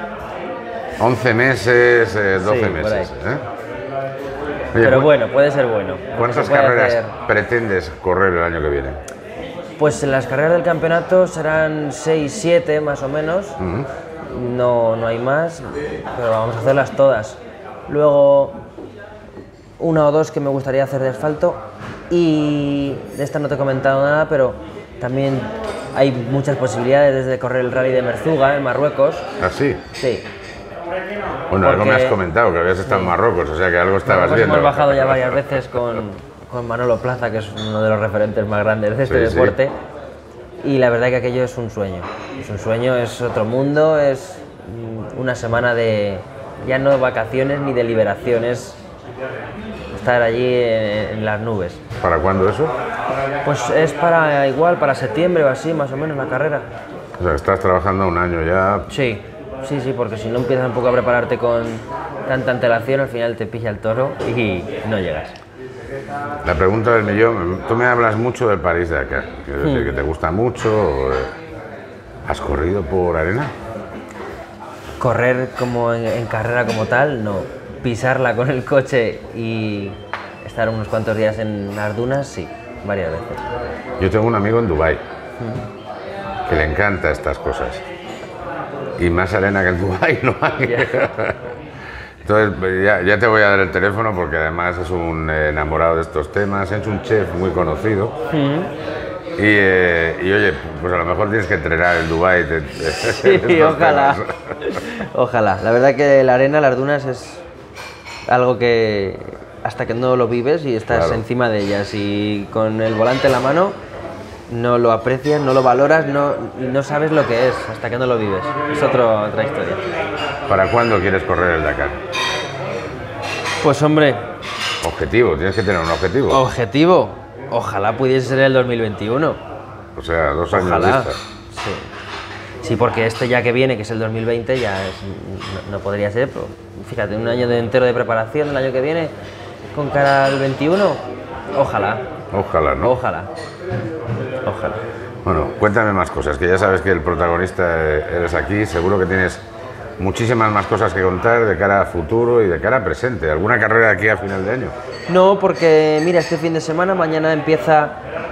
once meses, eh, doce sí, meses, ¿eh? Oye, pero bueno, puede ser bueno. ¿Cuántas puede carreras hacer... pretendes correr el año que viene? Pues las carreras del campeonato serán seis, siete más o menos. Uh-huh. no, no hay más, pero vamos a hacerlas todas. Luego, una o dos que me gustaría hacer de asfalto. Y de esta no te he comentado nada, pero también hay muchas posibilidades desde correr el rally de Merzuga en Marruecos. ¿Ah, sí? Sí. Bueno, Porque, algo me has comentado, que habías estado sí. en Marruecos, o sea que algo estabas pues viendo. Hemos bajado ya varias veces con, con Manolo Plaza, que es uno de los referentes más grandes de este sí, deporte, sí. Y la verdad que aquello es un sueño. Es un sueño, es otro mundo, es una semana de, ya no vacaciones ni de liberaciones, estar allí en, en las nubes. ¿Para cuándo eso? Pues es para igual, para septiembre o así, más o menos, la carrera. O sea, estás trabajando un año ya. Sí. Sí, sí, porque si no empiezas un poco a prepararte con tanta antelación, al final te pilla el toro y no llegas. La pregunta del millón, tú me hablas mucho del París-Dakar, que, hmm. que te gusta mucho. ¿Has corrido por arena? Correr como en, en carrera como tal, no. Pisarla con el coche y estar unos cuantos días en las dunas, sí, varias veces. Yo tengo un amigo en Dubái hmm. que le encanta estas cosas. Y más arena que en Dubái no hay. Yeah. Entonces, ya, ya te voy a dar el teléfono porque además es un enamorado de estos temas, es un chef muy conocido. Mm-hmm. y, eh, y oye, pues a lo mejor tienes que entrenar en Dubái. Te, te, sí, ojalá. Ojalá. La verdad que la arena, las dunas es algo que hasta que no lo vives y estás claro. encima de ellas y con el volante en la mano no lo aprecias, no lo valoras, no, no sabes lo que es hasta que no lo vives. Es otro, otra historia. ¿Para cuándo quieres correr el Dakar? Pues hombre... Objetivo, tienes que tener un objetivo. Objetivo, ojalá pudiese ser el dos mil veintiuno. O sea, dos años ojalá. Vista. Sí. Sí, porque este ya que viene, que es el dos mil veinte, ya es, no, no podría ser, pero fíjate, un año de entero de preparación, el año que viene, con cara al veintiuno, ojalá. Ojalá, ¿no? Ojalá. Ojalá. Bueno, cuéntame más cosas, que ya sabes que el protagonista eres aquí, seguro que tienes muchísimas más cosas que contar de cara a futuro y de cara a presente. ¿Alguna carrera aquí a final de año? No, porque mira, este fin de semana, mañana empieza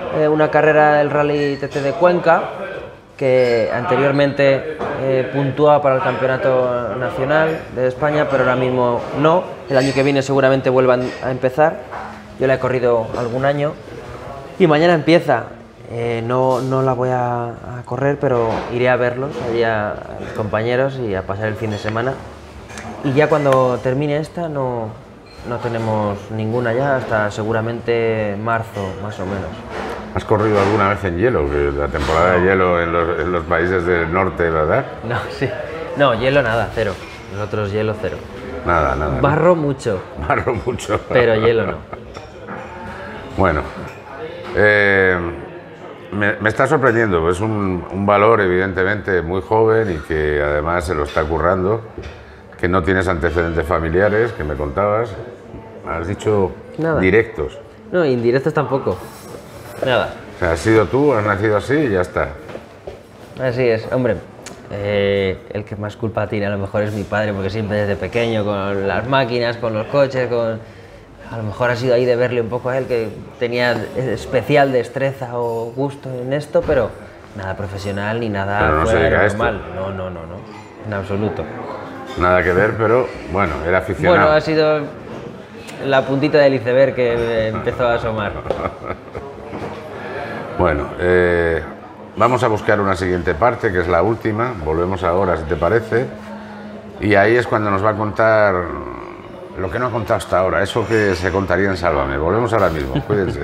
eh, una carrera del Rally T T de Cuenca, que anteriormente eh, puntuaba para el Campeonato Nacional de España, pero ahora mismo no. El año que viene seguramente vuelvan a empezar. Yo la he corrido algún año y mañana empieza. Eh, no, no la voy a, a correr, pero iré a verlos allí a, a mis compañeros y a pasar el fin de semana. Y ya cuando termine esta no, no tenemos ninguna ya hasta seguramente marzo, más o menos. ¿Has corrido alguna vez en hielo? Que la temporada de hielo en los, en los países del norte, ¿verdad? No, sí. No, hielo nada, cero. Nosotros hielo cero. Nada, nada. Barro ¿no? mucho. Barro mucho. Pero hielo no. Bueno. Eh, Me, me está sorprendiendo, es un, un valor evidentemente muy joven y que además se lo está currando, que no tienes antecedentes familiares, que me contabas, has dicho Nada. directos. No, indirectos tampoco, nada. O sea, has sido tú, has nacido así y ya está. Así es, hombre, eh, el que más culpa tiene a lo mejor es mi padre, porque siempre desde pequeño con las máquinas, con los coches, con... A lo mejor ha sido ahí de verle un poco a él, que tenía especial destreza o gusto en esto, pero nada profesional ni nada no fuera de lo esto. normal. No, no, no, no, en absoluto. Nada que ver, pero bueno, era aficionado. Bueno, ha sido la puntita del iceberg que empezó a asomar. Bueno, eh, vamos a buscar una siguiente parte, que es la última. Volvemos ahora, si te parece. Y ahí es cuando nos va a contar... Lo que no ha contado hasta ahora, eso que se contaría en Sálvame. Volvemos ahora mismo, cuídense.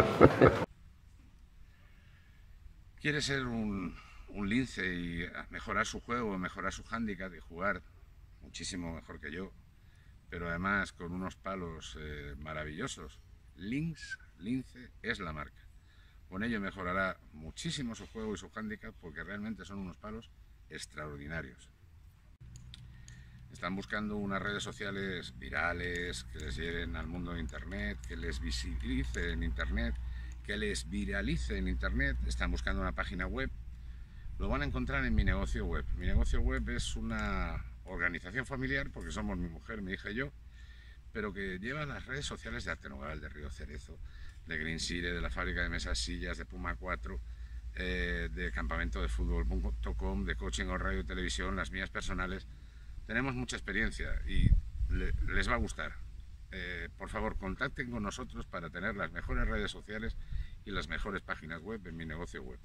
¿Quiere ser un, un lince y mejorar su juego, mejorar su hándicap y jugar muchísimo mejor que yo, pero además con unos palos eh, maravillosos? Lynx, Lince es la marca. Con ello mejorará muchísimo su juego y su hándicap porque realmente son unos palos extraordinarios. Están buscando unas redes sociales virales, que les lleven al mundo de Internet, que les visibilice en Internet, que les viralice en Internet. Están buscando una página web. Lo van a encontrar en Mi Negocio Web. Mi Negocio Web es una organización familiar, porque somos mi mujer, mi hija y yo, pero que lleva las redes sociales de Arte Nogal, de Río Cerezo, de Green Sire, de la fábrica de mesas sillas, de Puma cuatro, eh, de campamento de fútbol punto com, de Coaching Golf Radio y Televisión, las mías personales. Tenemos mucha experiencia y le, les va a gustar. Eh, por favor, contacten con nosotros para tener las mejores redes sociales y las mejores páginas web en Mi Negocio Web.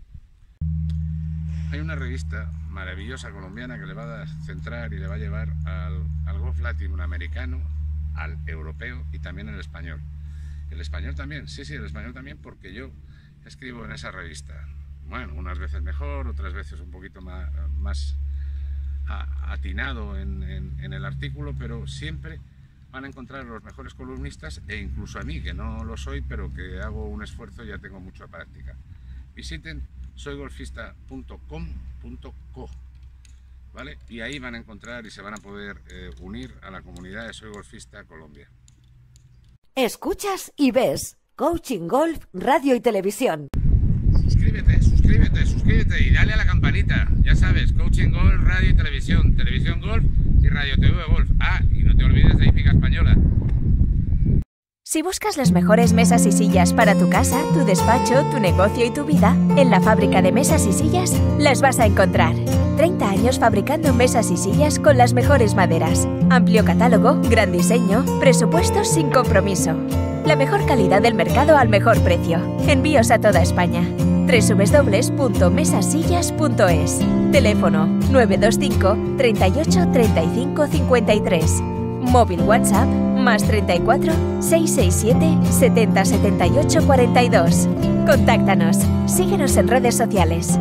Hay una revista maravillosa colombiana que le va a centrar y le va a llevar al, al golf latinoamericano, al europeo y también al español. El español también, sí, sí, el español también, porque yo escribo en esa revista. Bueno, unas veces mejor, otras veces un poquito más... más atinado en, en, en el artículo, pero siempre van a encontrar a los mejores columnistas e incluso a mí, que no lo soy, pero que hago un esfuerzo y ya tengo mucha práctica. Visiten soy golfista punto com punto co, ¿vale? Y ahí van a encontrar y se van a poder eh, unir a la comunidad de Soy Golfista Colombia. Escuchas y ves Coaching Golf, Radio y Televisión. Suscríbete, suscríbete, suscríbete y dale a la campanita. Ya sabes, Coaching Golf, Radio y Televisión, Televisión Golf y Radio T V Golf. Ah, y no te olvides de Hípica Española. Si buscas las mejores mesas y sillas para tu casa, tu despacho, tu negocio y tu vida, en la fábrica de mesas y sillas las vas a encontrar. treinta años fabricando mesas y sillas con las mejores maderas. Amplio catálogo, gran diseño, presupuestos sin compromiso. La mejor calidad del mercado al mejor precio. Envíos a toda España. doble u doble u doble u punto mesasillas punto es. Teléfono nueve dos cinco, treinta y ocho, treinta y cinco, cincuenta y tres. Móvil WhatsApp más treinta y cuatro, seiscientos sesenta y siete, setenta, setenta y ocho, cuarenta y dos. Contáctanos. Síguenos en redes sociales.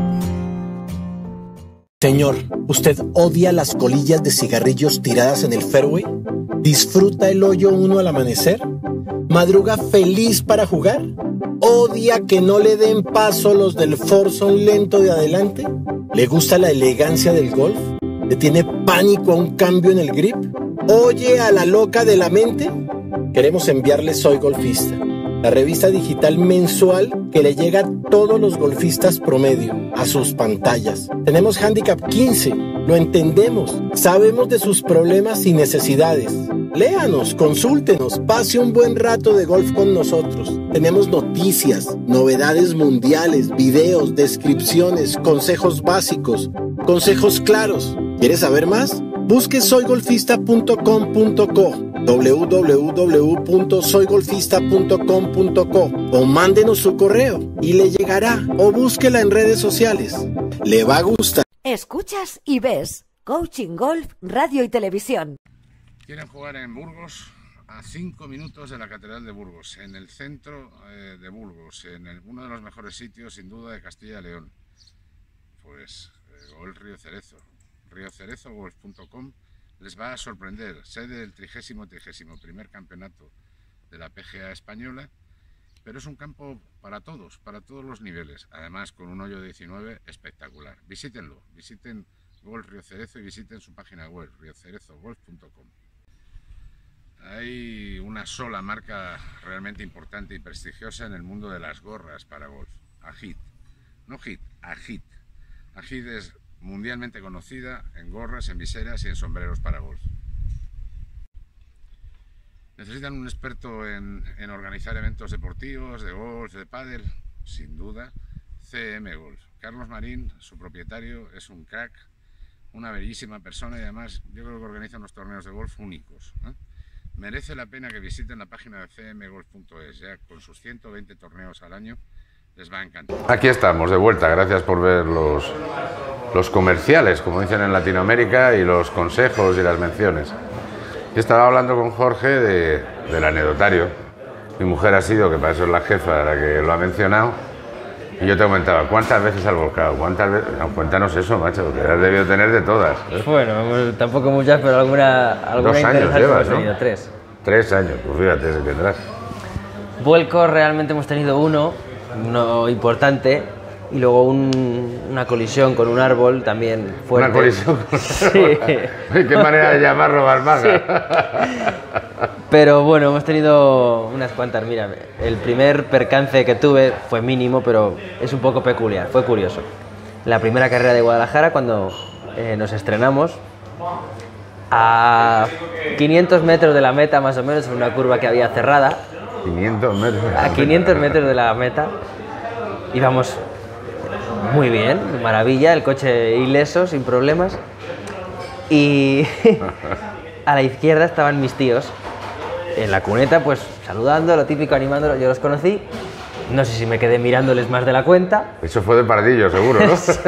Señor, ¿usted odia las colillas de cigarrillos tiradas en el fairway? ¿Disfruta el hoyo uno al amanecer? ¿Madruga feliz para jugar? ¿Odia que no le den paso los del foursome lento de adelante? ¿Le gusta la elegancia del golf? ¿Le tiene pánico a un cambio en el grip? ¿Oye a la loca de la mente? Queremos enviarle Soy Golfista, la revista digital mensual que le llega a todos los golfistas promedio, a sus pantallas. Tenemos Handicap quince, lo entendemos, sabemos de sus problemas y necesidades. Léanos, consúltenos, pase un buen rato de golf con nosotros. Tenemos noticias, novedades mundiales, videos, descripciones, consejos básicos, consejos claros. ¿Quieres saber más? Busque soy golfista punto com punto co, w w w punto soy golfista punto com punto co o mándenos su correo y le llegará, o búsquela en redes sociales. Le va a gustar. Escuchas y ves Coaching Golf, Radio y Televisión. Quieren jugar en Burgos, a cinco minutos de la Catedral de Burgos, en el centro eh, de Burgos, en el, uno de los mejores sitios sin duda de Castilla y León. Pues eh, Golf Río Cerezo, río cerezo golf punto com, les va a sorprender. Sede del trigésimo trigésimo primer campeonato de la P G A española, pero es un campo para todos, para todos los niveles, además con un hoyo diecinueve espectacular. Visítenlo, visiten Golf Río Cerezo y visiten su página web, río cerezo golf punto com. Hay una sola marca realmente importante y prestigiosa en el mundo de las gorras para golf, Agit. No Hit, Agit. Agit es mundialmente conocida en gorras, en viseras y en sombreros para golf. ¿Necesitan un experto en, en organizar eventos deportivos, de golf, de pádel? Sin duda, C M Golf. Carlos Marín, su propietario, es un crack, una bellísima persona y además yo creo que organiza unos torneos de golf únicos, ¿eh? Merece la pena que visiten la página de c m golf punto es, ya con sus ciento veinte torneos al año les va a encantar. Aquí estamos, de vuelta, gracias por ver los, los comerciales, como dicen en Latinoamérica, y los consejos y las menciones. Yo estaba hablando con Jorge de, del anecdotario. Mi mujer ha sido, que para eso es la jefa, la que lo ha mencionado, y yo te comentaba, ¿cuántas veces has volcado? ¿Cuántas veces? No, cuéntanos eso, macho, que has debido tener de todas, ¿eh? Bueno, tampoco muchas, pero alguna, alguna Dos años llevas, tenido, ¿no? Tres. Tres años, pues fíjate, se tendrás. Vuelcos realmente hemos tenido uno, uno importante, y luego un, una colisión con un árbol también fuerte. ¿Una colisión con un sí. árbol? ¿Qué manera de llamarlo, Balmaga? Sí. Pero bueno, hemos tenido unas cuantas. Mira, el primer percance que tuve fue mínimo, pero es un poco peculiar, fue curioso. La primera carrera de Guadalajara, cuando eh, nos estrenamos, a quinientos metros de la meta, más o menos, en una curva que había cerrada. quinientos metros. A quinientos metros de la meta, íbamos muy bien, de maravilla, el coche ileso, sin problemas. Y a la izquierda estaban mis tíos, en la cuneta, pues saludando, lo típico, animándolo. Yo los conocí, no sé si me quedé mirándoles más de la cuenta. Eso fue de pardillo, seguro, ¿no? Sí.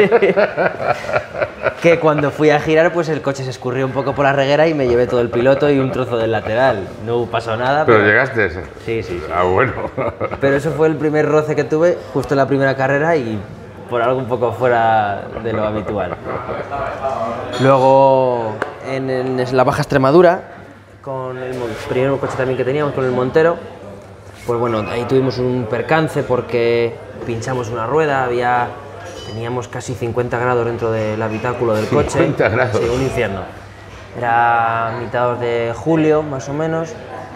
Que cuando fui a girar, pues el coche se escurrió un poco por la reguera y me llevé todo el piloto y un trozo del lateral. No pasó nada. ¿Pero, pero... llegaste? Sí, sí, sí. Ah, bueno. Pero eso fue el primer roce que tuve justo en la primera carrera y por algo un poco fuera de lo habitual. Luego, en, en la Baja Extremadura, con el primer coche también que teníamos, con el Montero, pues bueno, ahí tuvimos un percance porque pinchamos una rueda, había, teníamos casi cincuenta grados dentro del habitáculo del coche. cincuenta grados. Sí, un infierno. Era mitad de julio, más o menos,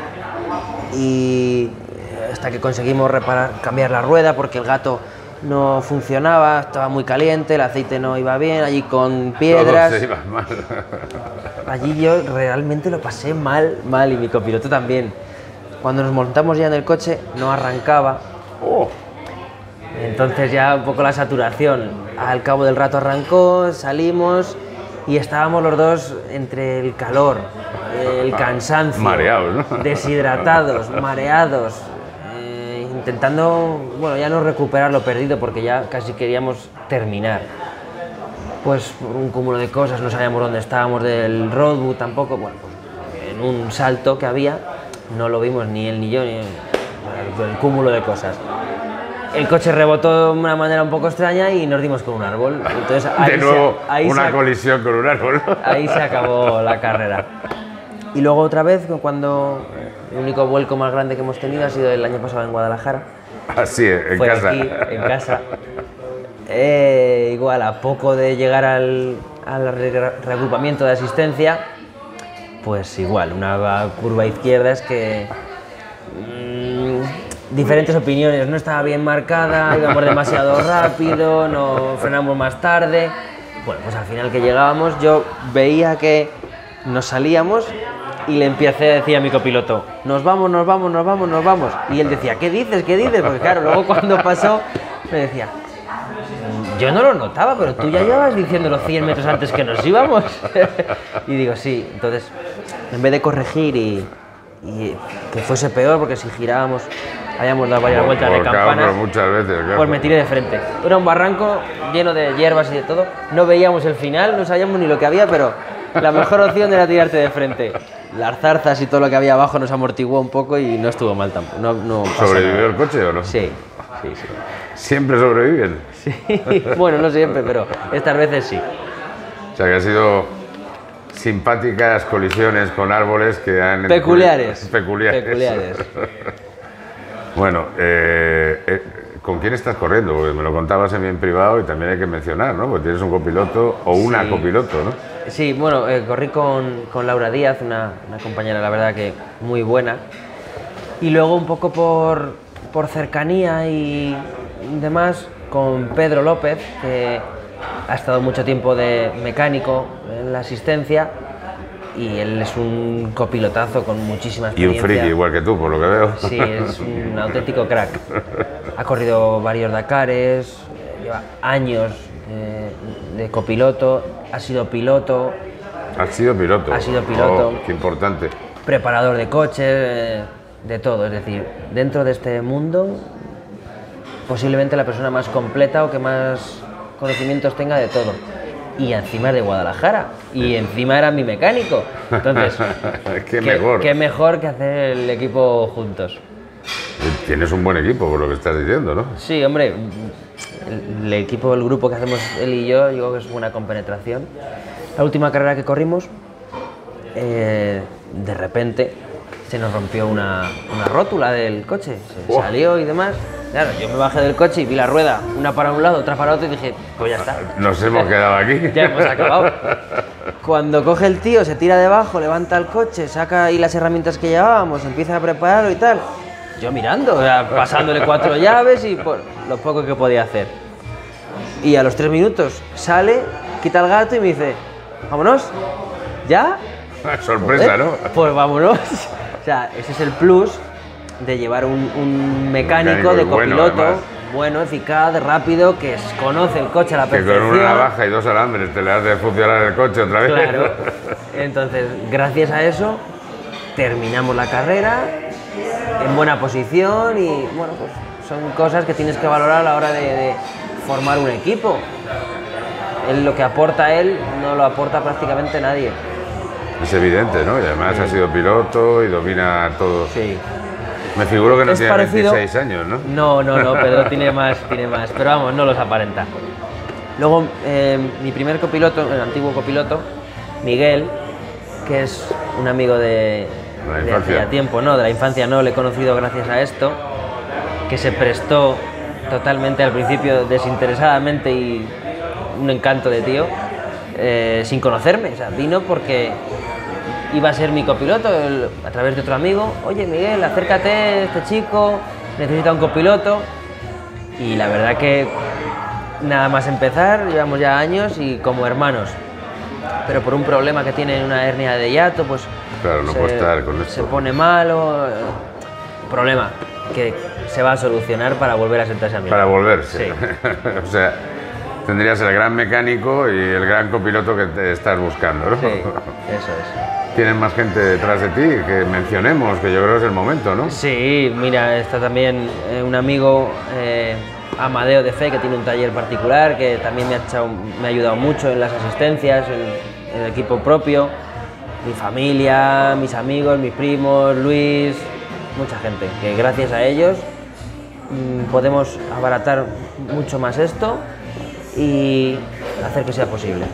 y hasta que conseguimos reparar, cambiar la rueda porque el gato no funcionaba, estaba muy caliente, el aceite no iba bien, allí con piedras. Todo se iba mal. Allí yo realmente lo pasé mal, mal, y mi copiloto también. Cuando nos montamos ya en el coche, no arrancaba. Oh. Entonces ya un poco la saturación. Al cabo del rato arrancó, salimos y estábamos los dos entre el calor, el cansancio, mareados, ¿no? Deshidratados, mareados, eh, intentando, bueno, ya no recuperar lo perdido porque ya casi queríamos terminar. Pues por un cúmulo de cosas, no sabíamos dónde estábamos del roadbook tampoco, bueno, pues en un salto que había, no lo vimos ni él ni yo, ni el, el cúmulo de cosas. El coche rebotó de una manera un poco extraña y nos dimos con un árbol. Entonces, ahí de nuevo, se, ahí una se, colisión con un árbol. Ahí se acabó la carrera. Y luego otra vez, cuando el único vuelco más grande que hemos tenido ha sido el año pasado en Guadalajara. Así, en Fue casa. Aquí, en casa. Eh, igual, a poco de llegar al, al re reagrupamiento de asistencia, pues igual, una curva izquierda es que... Mmm, diferentes opiniones, no estaba bien marcada, íbamos demasiado rápido, no frenamos más tarde. Bueno, pues al final que llegábamos yo veía que nos salíamos y le empecé a decir a mi copiloto, nos vamos, nos vamos, nos vamos, nos vamos. Y él decía, ¿qué dices, qué dices? Porque claro, luego cuando pasó me decía, yo no lo notaba, pero tú ya llevas diciéndolo cien metros antes que nos íbamos. Y digo, sí, entonces, en vez de corregir y, y que fuese peor, porque si girábamos, habíamos dado varias vueltas de campana, muchas veces, claro. Pues me tiré de frente. Era un barranco lleno de hierbas y de todo, no veíamos el final, no sabíamos ni lo que había, pero la mejor opción era tirarte de frente. Las zarzas y todo lo que había abajo nos amortiguó un poco y no estuvo mal tampoco. No, no ¿Sobrevivió el coche o no? Sí, sí, sí. ¿Siempre sobreviven? Sí, bueno, no siempre, pero estas veces sí. O sea que ha sido simpáticas colisiones con árboles que han... Peculiares. Peculiares. Peculiares. Bueno, eh, eh, ¿con quién estás corriendo? Porque me lo contabas en bien privado y también hay que mencionar, ¿no? Porque tienes un copiloto o una Sí. copiloto, ¿no? Sí, bueno, eh, corrí con, con Laura Díaz, una, una compañera, la verdad que muy buena. Y luego un poco por, por cercanía y demás, con Pedro López, que ha estado mucho tiempo de mecánico en la asistencia. Y él es un copilotazo con muchísima Y un experiencia. friki igual que tú, por lo que veo. Sí, es un auténtico crack. Ha corrido varios Dakares, lleva años de, de copiloto, ha sido piloto, Has sido piloto. Ha sido piloto. Oh, qué importante. preparador de coches, eh, de todo. Es decir, dentro de este mundo, posiblemente la persona más completa o que más conocimientos tenga de todo. Y encima es de Guadalajara, y encima era mi mecánico. Entonces, qué mejor. Qué mejor que hacer el equipo juntos. Tienes un buen equipo, por lo que estás diciendo, ¿no? Sí, hombre, el, el equipo, el grupo que hacemos él y yo, yo creo que es buena compenetración. La última carrera que corrimos, eh, de repente se nos rompió una, una rótula del coche, se Oh. salió y demás. Claro, yo me bajé del coche y vi la rueda, una para un lado, otra para otro, y dije, pues ya está. Nos hemos quedado aquí. Ya hemos acabado. Cuando coge el tío, se tira debajo, levanta el coche, saca ahí las herramientas que llevábamos, empieza a prepararlo y tal. Yo mirando, o sea, pasándole cuatro llaves y por lo poco que podía hacer. Y a los tres minutos sale, quita el gato y me dice, vámonos, ¿ya? Sorpresa, ¿Eh? ¿no? Pues vámonos. O sea, ese es el plus de llevar un, un mecánico, mecánico de y bueno, copiloto, además. bueno, eficaz, rápido, que conoce el coche a la Que con perfección. una navaja y dos alambres te le hace funcionar el coche otra vez. Claro. Entonces, gracias a eso, terminamos la carrera en buena posición y, bueno, pues son cosas que tienes que valorar a la hora de, de formar un equipo. Él, lo que aporta él no lo aporta prácticamente nadie. Es evidente, ¿no? Y además ha sido piloto y domina todo. Sí. Me figuro que no Es tiene parecido- veintiséis años, ¿no? No, no, no, Pedro tiene más, tiene más, pero vamos, no los aparenta. Luego, eh, mi primer copiloto, el antiguo copiloto, Miguel, que es un amigo de, De la de infancia. hacía tiempo, no, de la infancia no, le he conocido gracias a esto, que se prestó totalmente al principio desinteresadamente y un encanto de tío, eh, sin conocerme, o sea, vino porque iba a ser mi copiloto el- a través de otro amigo. Oye, Miguel, acércate, este chico necesita un copiloto. Y la verdad que nada más empezar, llevamos ya años y como hermanos. Pero por un problema que tiene una hernia de hiato, pues Claro, no se, puede estar con esto. se pone malo. eh, Problema que se va a solucionar para volver a sentarse a mi Para lado. volverse. Sí. O sea, tendrías el gran mecánico y el gran copiloto que te estás buscando, ¿no? Sí, eso es. Tienes más gente detrás de ti que mencionemos, que yo creo que es el momento, ¿no? Sí, mira, está también eh, un amigo, eh, Amadeo de Fe, que tiene un taller particular, que también me ha, echado- me ha ayudado mucho en las asistencias, en, en el equipo propio, mi familia, mis amigos, mis primos, Luis, mucha gente, que gracias a ellos mm, podemos abaratar mucho más esto y hacer que sea posible.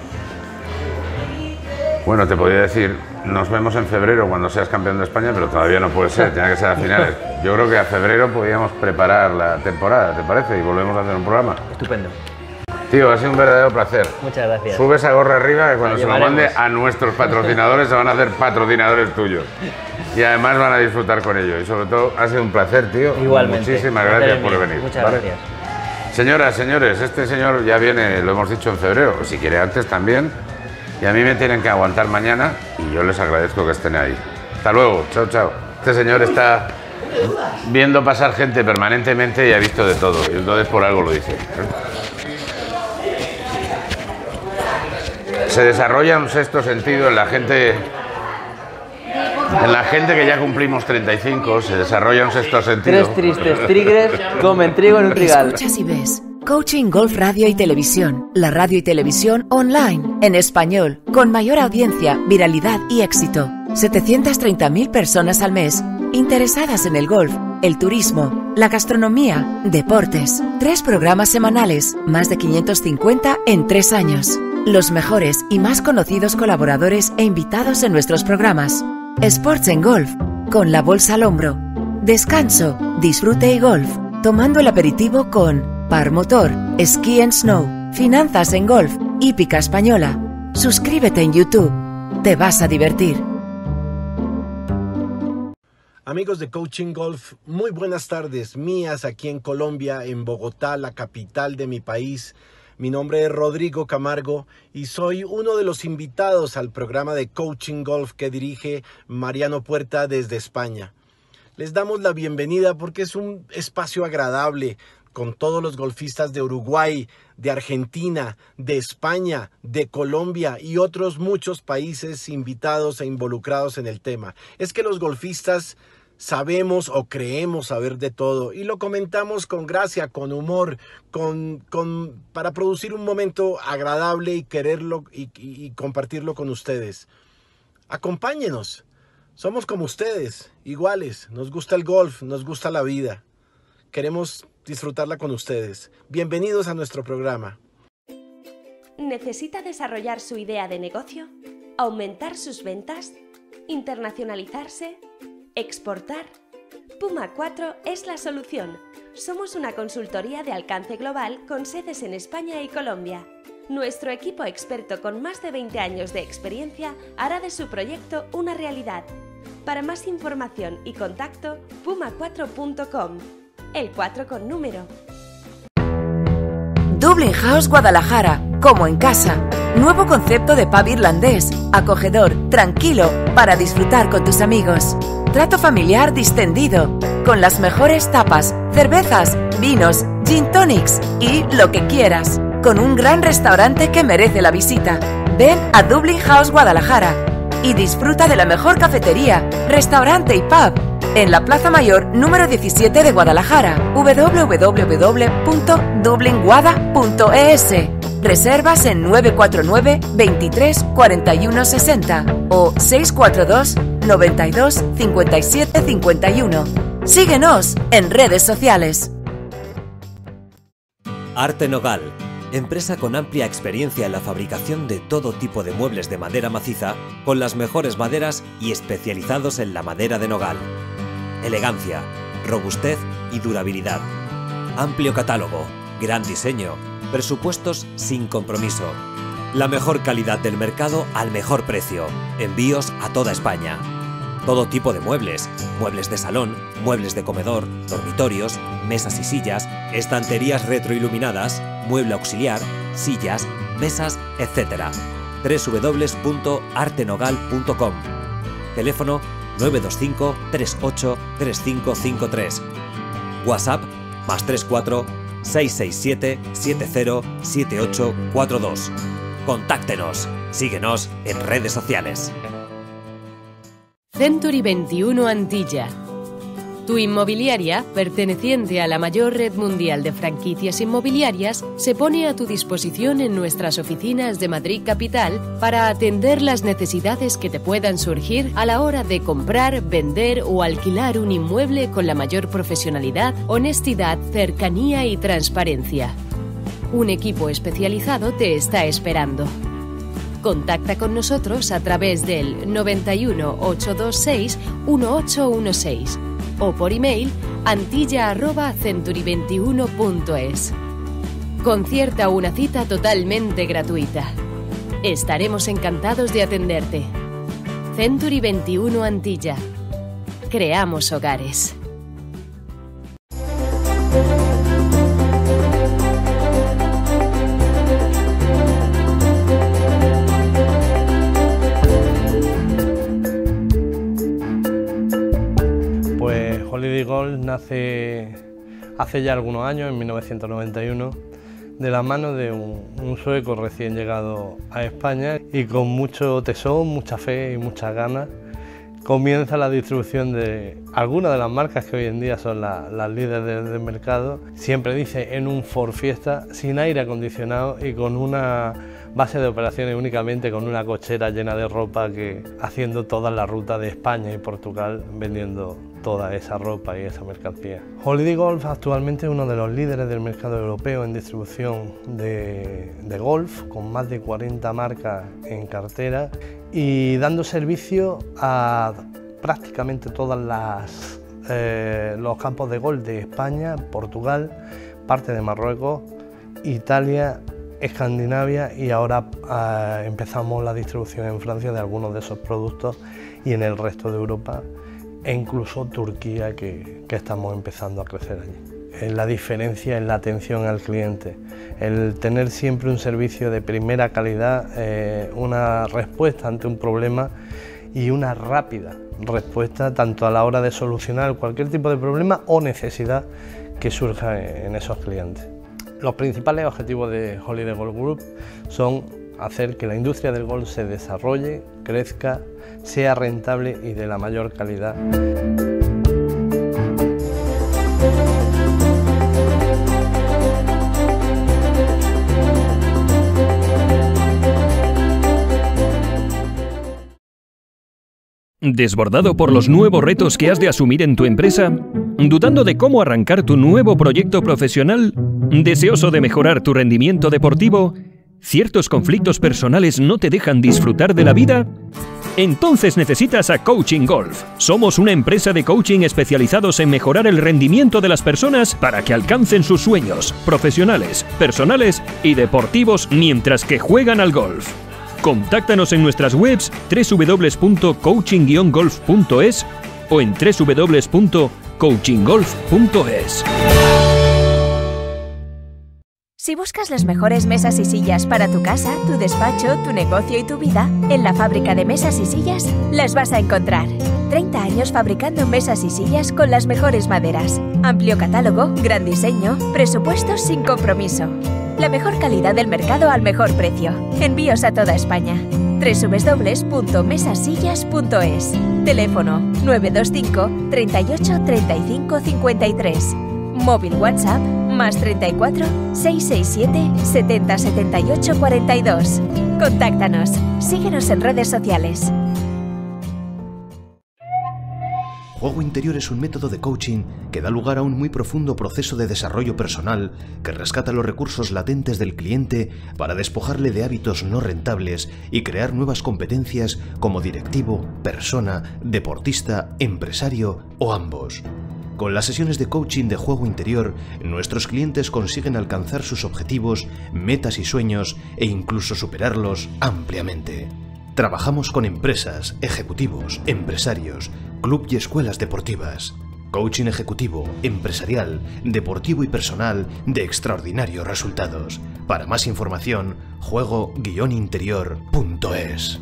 Bueno, te podría decir, nos vemos en febrero cuando seas campeón de España, pero todavía no puede ser, tiene que ser a finales. Yo creo que a febrero podríamos preparar la temporada, ¿te parece? Y volvemos a hacer un programa. Estupendo. Tío, ha sido un verdadero placer. Muchas gracias. Sube esa gorra arriba que cuando La se lo mande llevaremos. a nuestros patrocinadores se van a hacer patrocinadores tuyos. Y además van a disfrutar con ello. Y sobre todo, ha sido un placer, tío. Igualmente. Muchísimas Placer gracias es por mío. venir. Muchas ¿vale? gracias. Señoras, señores, este señor ya viene, lo hemos dicho en febrero, si quiere antes también. Y a mí me tienen que aguantar mañana y yo les agradezco que estén ahí. Hasta luego. Chao, chao. Este señor está viendo pasar gente permanentemente y ha visto de todo. Y entonces por algo lo dice. Se desarrolla un sexto sentido en la gente... En la gente que ya cumplimos treinta y cinco, se desarrolla un sexto sentido. Tres tristes tigres comen trigo en un trigal. Escuchas y ves. Coaching Golf Radio y Televisión. La radio y televisión online, en español, con mayor audiencia, viralidad y éxito. setecientas treinta mil personas al mes interesadas en el golf, el turismo, la gastronomía, deportes. Tres programas semanales, más de quinientos cincuenta en tres años. Los mejores y más conocidos colaboradores e invitados en nuestros programas. Sports en Golf, con la bolsa al hombro. Descanso, disfrute y golf, tomando el aperitivo con Par Motor, Ski and Snow, Finanzas en Golf, Hípica Española. Suscríbete en YouTube, te vas a divertir. Amigos de Coaching Golf, muy buenas tardes mías aquí en Colombia, en Bogotá, la capital de mi país. Mi nombre es Rodrigo Camargo y soy uno de los invitados al programa de Coaching Golf que dirige Mariano Puerta desde España. Les damos la bienvenida porque es un espacio agradable con todos los golfistas de Uruguay, de Argentina, de España, de Colombia y otros muchos países invitados e involucrados en el tema. Es que los golfistas sabemos o creemos saber de todo y lo comentamos con gracia, con humor, con, con, para producir un momento agradable y quererlo y, y, y compartirlo con ustedes. Acompáñenos, somos como ustedes, iguales, nos gusta el golf, nos gusta la vida, queremos disfrutarla con ustedes. Bienvenidos a nuestro programa. ¿Necesita desarrollar su idea de negocio? ¿Aumentar sus ventas? ¿Internacionalizarse? ¿Exportar? Puma cuatro es la solución. Somos una consultoría de alcance global con sedes en España y Colombia. Nuestro equipo experto con más de veinte años de experiencia hará de su proyecto una realidad. Para más información y contacto, puma cuatro punto com. El cuatro con número. Dublin House Guadalajara, como en casa. Nuevo concepto de pub irlandés, acogedor, tranquilo, para disfrutar con tus amigos. Trato familiar distendido, con las mejores tapas, cervezas, vinos, gin tonics y lo que quieras. Con un gran restaurante que merece la visita. Ven a Dublin House Guadalajara y disfruta de la mejor cafetería, restaurante y pub en la Plaza Mayor número diecisiete de Guadalajara. doble u doble u doble u punto dublin guada punto e s. Reservas en nueve cuatro nueve, veintitrés, cuarenta y uno sesenta o seis cuatro dos, noventa y dos, cincuenta y siete cincuenta y uno. Síguenos en redes sociales. Arte Nogal, empresa con amplia experiencia en la fabricación de todo tipo de muebles de madera maciza, con las mejores maderas y especializados en la madera de nogal. Elegancia, robustez y durabilidad. Amplio catálogo, gran diseño, presupuestos sin compromiso. La mejor calidad del mercado al mejor precio. Envíos a toda España. Todo tipo de muebles, muebles de salón, muebles de comedor, dormitorios, mesas y sillas, estanterías retroiluminadas, mueble auxiliar, sillas, mesas, etcétera. doble u doble u doble u punto arte nogal punto com. Teléfono nueve dos cinco, tres ocho, tres cinco cinco tres. WhatsApp más tres cuatro, seis seis siete, siete cero, siete ocho cuatro dos. Contáctenos, síguenos en redes sociales. Century veintiuno Antilla. Tu inmobiliaria, perteneciente a la mayor red mundial de franquicias inmobiliarias, se pone a tu disposición en nuestras oficinas de Madrid Capital para atender las necesidades que te puedan surgir a la hora de comprar, vender o alquilar un inmueble con la mayor profesionalidad, honestidad, cercanía y transparencia. Un equipo especializado te está esperando. Contacta con nosotros a través del noventa y uno, ochocientos veintiséis, dieciocho dieciséis o por email antilla arroba century veintiuno punto es. Concierta una cita totalmente gratuita. Estaremos encantados de atenderte. Century veintiuno Antilla. Creamos hogares. Holiday Golf nace hace ya algunos años, en mil novecientos noventa y uno, de la mano de un, un sueco recién llegado a España y con mucho tesón, mucha fe y muchas ganas comienza la distribución de algunas de las marcas que hoy en día son la, las líderes del, del mercado. Siempre dice en un Ford Fiesta, sin aire acondicionado y con una base de operaciones únicamente con una cochera llena de ropa, que haciendo toda la ruta de España y Portugal vendiendo toda esa ropa y esa mercancía. Holiday Golf actualmente es uno de los líderes del mercado europeo en distribución de, de golf, con más de cuarenta marcas en cartera y dando servicio a prácticamente todos eh, los campos de golf de España, Portugal, parte de Marruecos, Italia, Escandinavia, y ahora eh, empezamos la distribución en Francia de algunos de esos productos y en el resto de Europa e incluso Turquía, que, que estamos empezando a crecer allí. Eh, la diferencia es la atención al cliente, el tener siempre un servicio de primera calidad, eh, una respuesta ante un problema y una rápida respuesta tanto a la hora de solucionar cualquier tipo de problema o necesidad que surja en esos clientes. Los principales objetivos de Holiday Golf Group son hacer que la industria del golf se desarrolle, crezca, sea rentable y de la mayor calidad. ¿Desbordado por los nuevos retos que has de asumir en tu empresa? ¿Dudando de cómo arrancar tu nuevo proyecto profesional? ¿Deseoso de mejorar tu rendimiento deportivo? ¿Ciertos conflictos personales no te dejan disfrutar de la vida? Entonces necesitas a Coaching Golf. Somos una empresa de coaching especializados en mejorar el rendimiento de las personas para que alcancen sus sueños profesionales, personales y deportivos mientras que juegan al golf. Contáctanos en nuestras webs doble u doble u doble u punto coaching guion golf punto es o en doble u doble u doble u punto coaching golf punto es. Si buscas las mejores mesas y sillas para tu casa, tu despacho, tu negocio y tu vida, en la fábrica de mesas y sillas las vas a encontrar. treinta años fabricando mesas y sillas con las mejores maderas. Amplio catálogo, gran diseño, presupuestos sin compromiso. La mejor calidad del mercado al mejor precio. Envíos a toda España. doble u doble u doble u punto mesasillas punto es. Teléfono nueve dos cinco, treinta y ocho, treinta y cinco, cincuenta y tres. Móvil WhatsApp más treinta y cuatro, seiscientos sesenta y siete, setenta, setenta y ocho, cuarenta y dos. Contáctanos. Síguenos en redes sociales. Juego interior es un método de coaching que da lugar a un muy profundo proceso de desarrollo personal que rescata los recursos latentes del cliente para despojarle de hábitos no rentables y crear nuevas competencias como directivo, persona, deportista, empresario o ambos. Con las sesiones de coaching de juego interior, nuestros clientes consiguen alcanzar sus objetivos, metas y sueños e incluso superarlos ampliamente. Trabajamos con empresas, ejecutivos, empresarios, club y escuelas deportivas. Coaching ejecutivo, empresarial, deportivo y personal de extraordinarios resultados. Para más información, juego guion interior punto es.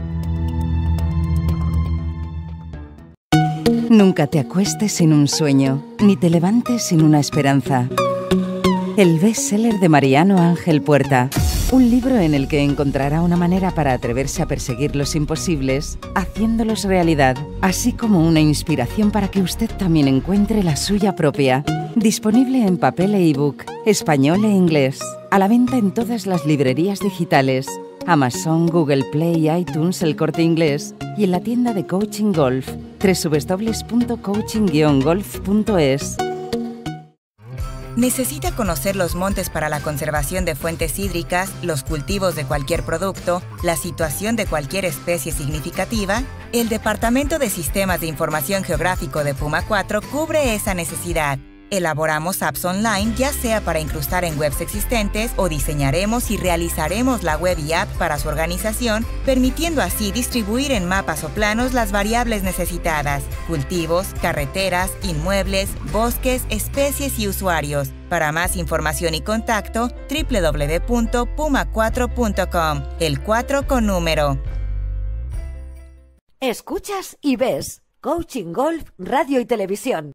Nunca te acuestes sin un sueño, ni te levantes sin una esperanza. El bestseller de Mariano Ángel Puerta. Un libro en el que encontrará una manera para atreverse a perseguir los imposibles, haciéndolos realidad, así como una inspiración para que usted también encuentre la suya propia. Disponible en papel e ebook, español e inglés. A la venta en todas las librerías digitales, Amazon, Google Play, iTunes, El Corte Inglés y en la tienda de Coaching Golf, doble u doble u doble u punto coaching guion golf punto es. ¿Necesita conocer los montes para la conservación de fuentes hídricas, los cultivos de cualquier producto, la situación de cualquier especie significativa? El Departamento de Sistemas de Información Geográfico de Puma cuatro cubre esa necesidad. Elaboramos apps online, ya sea para incrustar en webs existentes o diseñaremos y realizaremos la web y app para su organización, permitiendo así distribuir en mapas o planos las variables necesitadas: cultivos, carreteras, inmuebles, bosques, especies y usuarios. Para más información y contacto, doble u doble u doble u punto puma cuatro punto com, el cuatro con número. Escuchas y ves Coaching Golf Radio y Televisión.